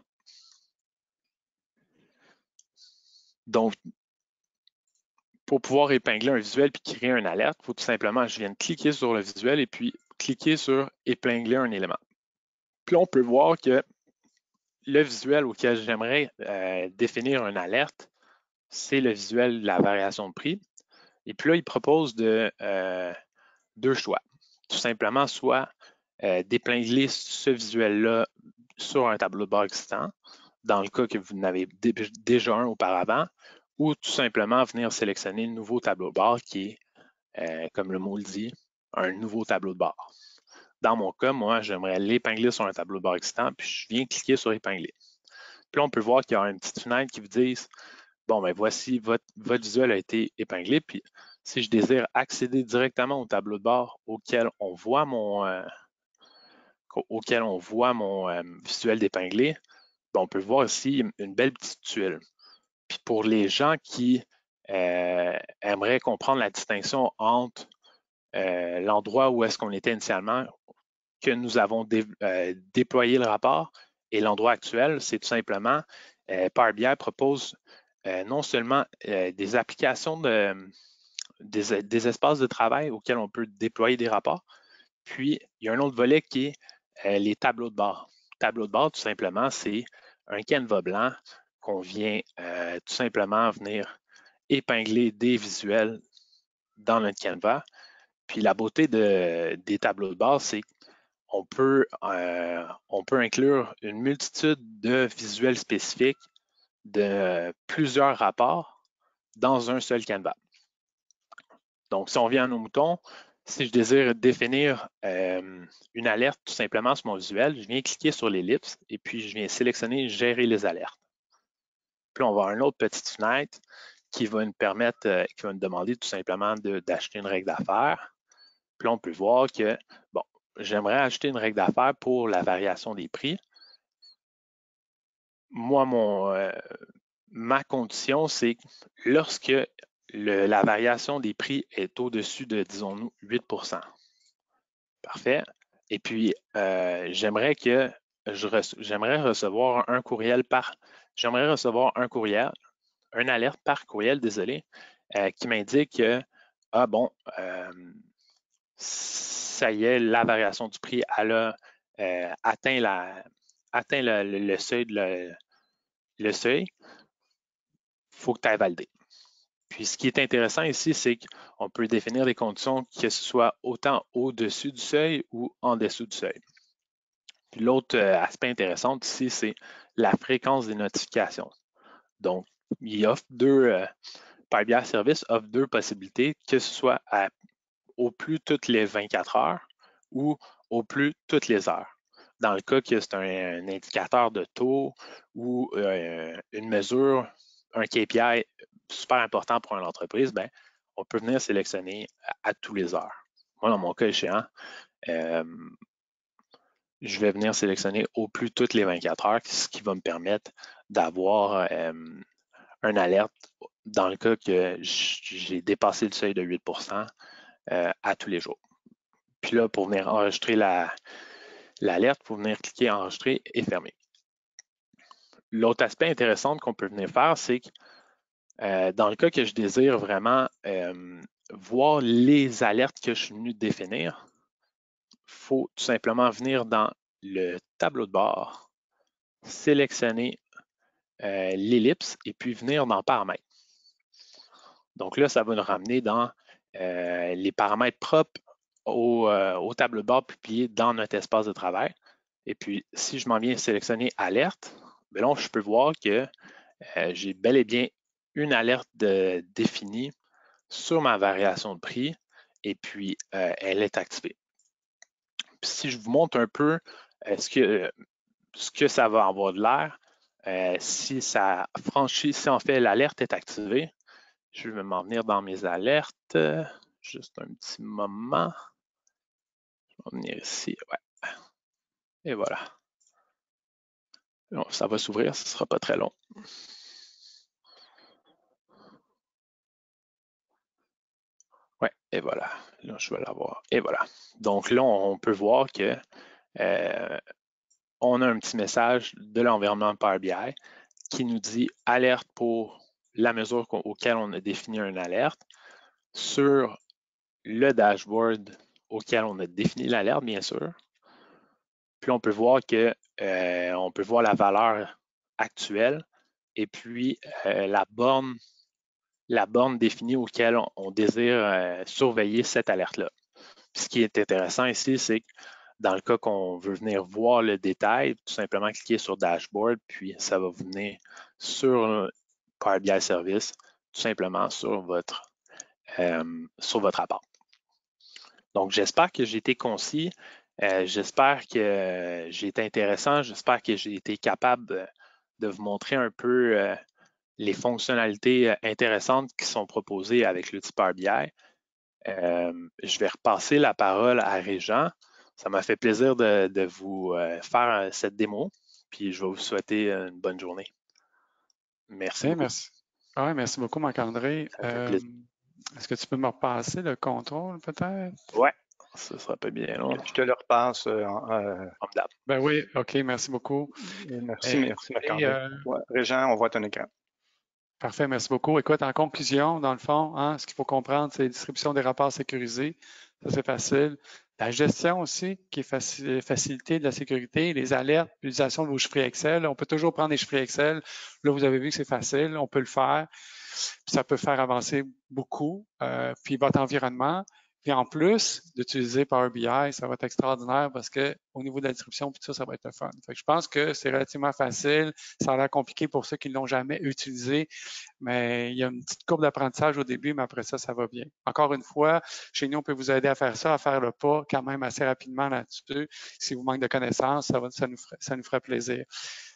Donc, pour pouvoir épingler un visuel puis créer une alerte, il faut tout simplement que je vienne cliquer sur le visuel et puis cliquer sur épingler un élément. Puis là, on peut voir que le visuel auquel j'aimerais définir une alerte, c'est le visuel de la variation de prix. Et puis là, il propose deux choix. Tout simplement, soit d'épingler ce visuel-là sur un tableau de bord existant, dans le cas que vous en avez déjà un auparavant, ou tout simplement venir sélectionner le nouveau tableau de bord qui est, comme le mot le dit, un nouveau tableau de bord. Dans mon cas, moi, j'aimerais l'épingler sur un tableau de bord existant, puis je viens cliquer sur épingler. Puis là, on peut voir qu'il y a une petite fenêtre qui vous dit bon, ben voici, votre visuel a été épinglé, puis si je désire accéder directement au tableau de bord auquel on voit mon visuel d'épinglé, ben, on peut voir ici une belle petite tuile. Puis pour les gens qui aimeraient comprendre la distinction entre l'endroit où est-ce qu'on était initialement, que nous avons déployé le rapport, et l'endroit actuel, c'est tout simplement Power BI propose non seulement des applications, des espaces de travail auxquels on peut déployer des rapports, puis il y a un autre volet qui est les tableaux de bord. Tableau de bord, tout simplement, c'est un canevas blanc qu'on vient tout simplement venir épingler des visuels dans notre canevas. Puis la beauté des tableaux de bord, c'est qu'on peut inclure une multitude de visuels spécifiques de plusieurs rapports dans un seul canevas. Donc, si on vient à nos moutons, si je désire définir une alerte tout simplement sur mon visuel, je viens cliquer sur l'ellipse et puis je viens sélectionner « Gérer les alertes ». Puis on va avoir une autre petite fenêtre qui va nous permettre, qui va nous demander tout simplement d'acheter une règle d'affaires. Puis là, on peut voir que, bon, j'aimerais acheter une règle d'affaires pour la variation des prix. Moi, ma condition, c'est que lorsque la variation des prix est au-dessus de, disons-nous, 8%. Parfait. Et puis, j'aimerais recevoir un courriel une alerte par courriel, désolé, qui m'indique que, ça y est, la variation du prix, elle a atteint le seuil. faut que tu ailles valider. Puis ce qui est intéressant ici, c'est qu'on peut définir des conditions que ce soit autant au-dessus du seuil ou en dessous du seuil. Puis l'autre aspect intéressant ici, c'est la fréquence des notifications. Donc, il offre Power BI Service offre deux possibilités, que ce soit au plus toutes les 24 heures ou au plus toutes les heures. Dans le cas que c'est un indicateur de taux ou une mesure, un KPI super important pour une entreprise, ben, on peut venir sélectionner à tous les heures. Moi, dans mon cas échéant, je vais venir sélectionner au plus toutes les 24 heures, ce qui va me permettre d'avoir un alerte dans le cas que j'ai dépassé le seuil de 8 à tous les jours. Puis là, pour venir enregistrer l'alerte, pour venir cliquer enregistrer et fermer. L'autre aspect intéressant qu'on peut venir faire, c'est que dans le cas que je désire vraiment voir les alertes que je suis venu définir, il faut tout simplement venir dans le tableau de bord, sélectionner l'ellipse et puis venir dans paramètres. Donc là, ça va nous ramener dans les paramètres propres au tableau de bord publié dans notre espace de travail. Et puis, si je m'en viens sélectionner alerte, bien là, je peux voir que j'ai bel et bien une alerte définie sur ma variation de prix et puis elle est activée. Puis, si je vous montre un peu ce que ça va avoir de l'air, si ça franchit, si en fait l'alerte est activée, je vais m'en venir dans mes alertes. Juste un petit moment. Je vais venir ici. Ouais. Et voilà. Bon, ça va s'ouvrir, ce ne sera pas très long. Ouais, et voilà. Là, je vais l'avoir. Et voilà. Donc là, on peut voir que on a un petit message de l'environnement Power BI qui nous dit alerte pour la mesure auquel on a défini une alerte sur le dashboard auquel on a défini l'alerte, bien sûr. Puis on peut voir que on peut voir la valeur actuelle et puis la borne définie auquel on désire surveiller cette alerte-là. Ce qui est intéressant ici, c'est que dans le cas qu'on veut venir voir le détail, tout simplement cliquer sur Dashboard, puis ça va venir sur Power BI Service, tout simplement sur votre rapport. Donc, j'espère que j'ai été concis. J'espère que j'ai été intéressant. J'espère que j'ai été capable de vous montrer un peu les fonctionnalités intéressantes qui sont proposées avec l'outil Power BI. Je vais repasser la parole à Régent. Ça m'a fait plaisir de vous faire cette démo. Puis je vais vous souhaiter une bonne journée. Merci beaucoup. Merci. Ouais, merci beaucoup, Marc-André. Ça fait plaisir. Est-ce que tu peux me repasser le contrôle, peut-être? Ouais, ça sera pas bien long. Je te le repasse. Formidable. Ben oui, OK, merci beaucoup. Merci Marc-André. Ouais, Régent, on voit ton écran. Parfait, merci beaucoup. Écoute, en conclusion, dans le fond, hein, ce qu'il faut comprendre, c'est la distribution des rapports sécurisés. Ça, c'est facile. La gestion aussi, qui est facilitée de la sécurité, les alertes, l'utilisation de vos chiffres Excel. On peut toujours prendre des chiffres Excel. Là, vous avez vu que c'est facile, on peut le faire. Puis ça peut faire avancer beaucoup. Puis votre environnement. Puis en plus d'utiliser Power BI, ça va être extraordinaire parce que au niveau de la distribution, puis tout ça, ça va être le fun. Fait que je pense que c'est relativement facile. Ça a l'air compliqué pour ceux qui ne l'ont jamais utilisé, mais il y a une petite courbe d'apprentissage au début, mais après ça, ça va bien. Encore une fois, chez nous, on peut vous aider à faire ça, à faire le pas quand même assez rapidement là-dessus. Si vous manquez de connaissances, ça nous ferait plaisir.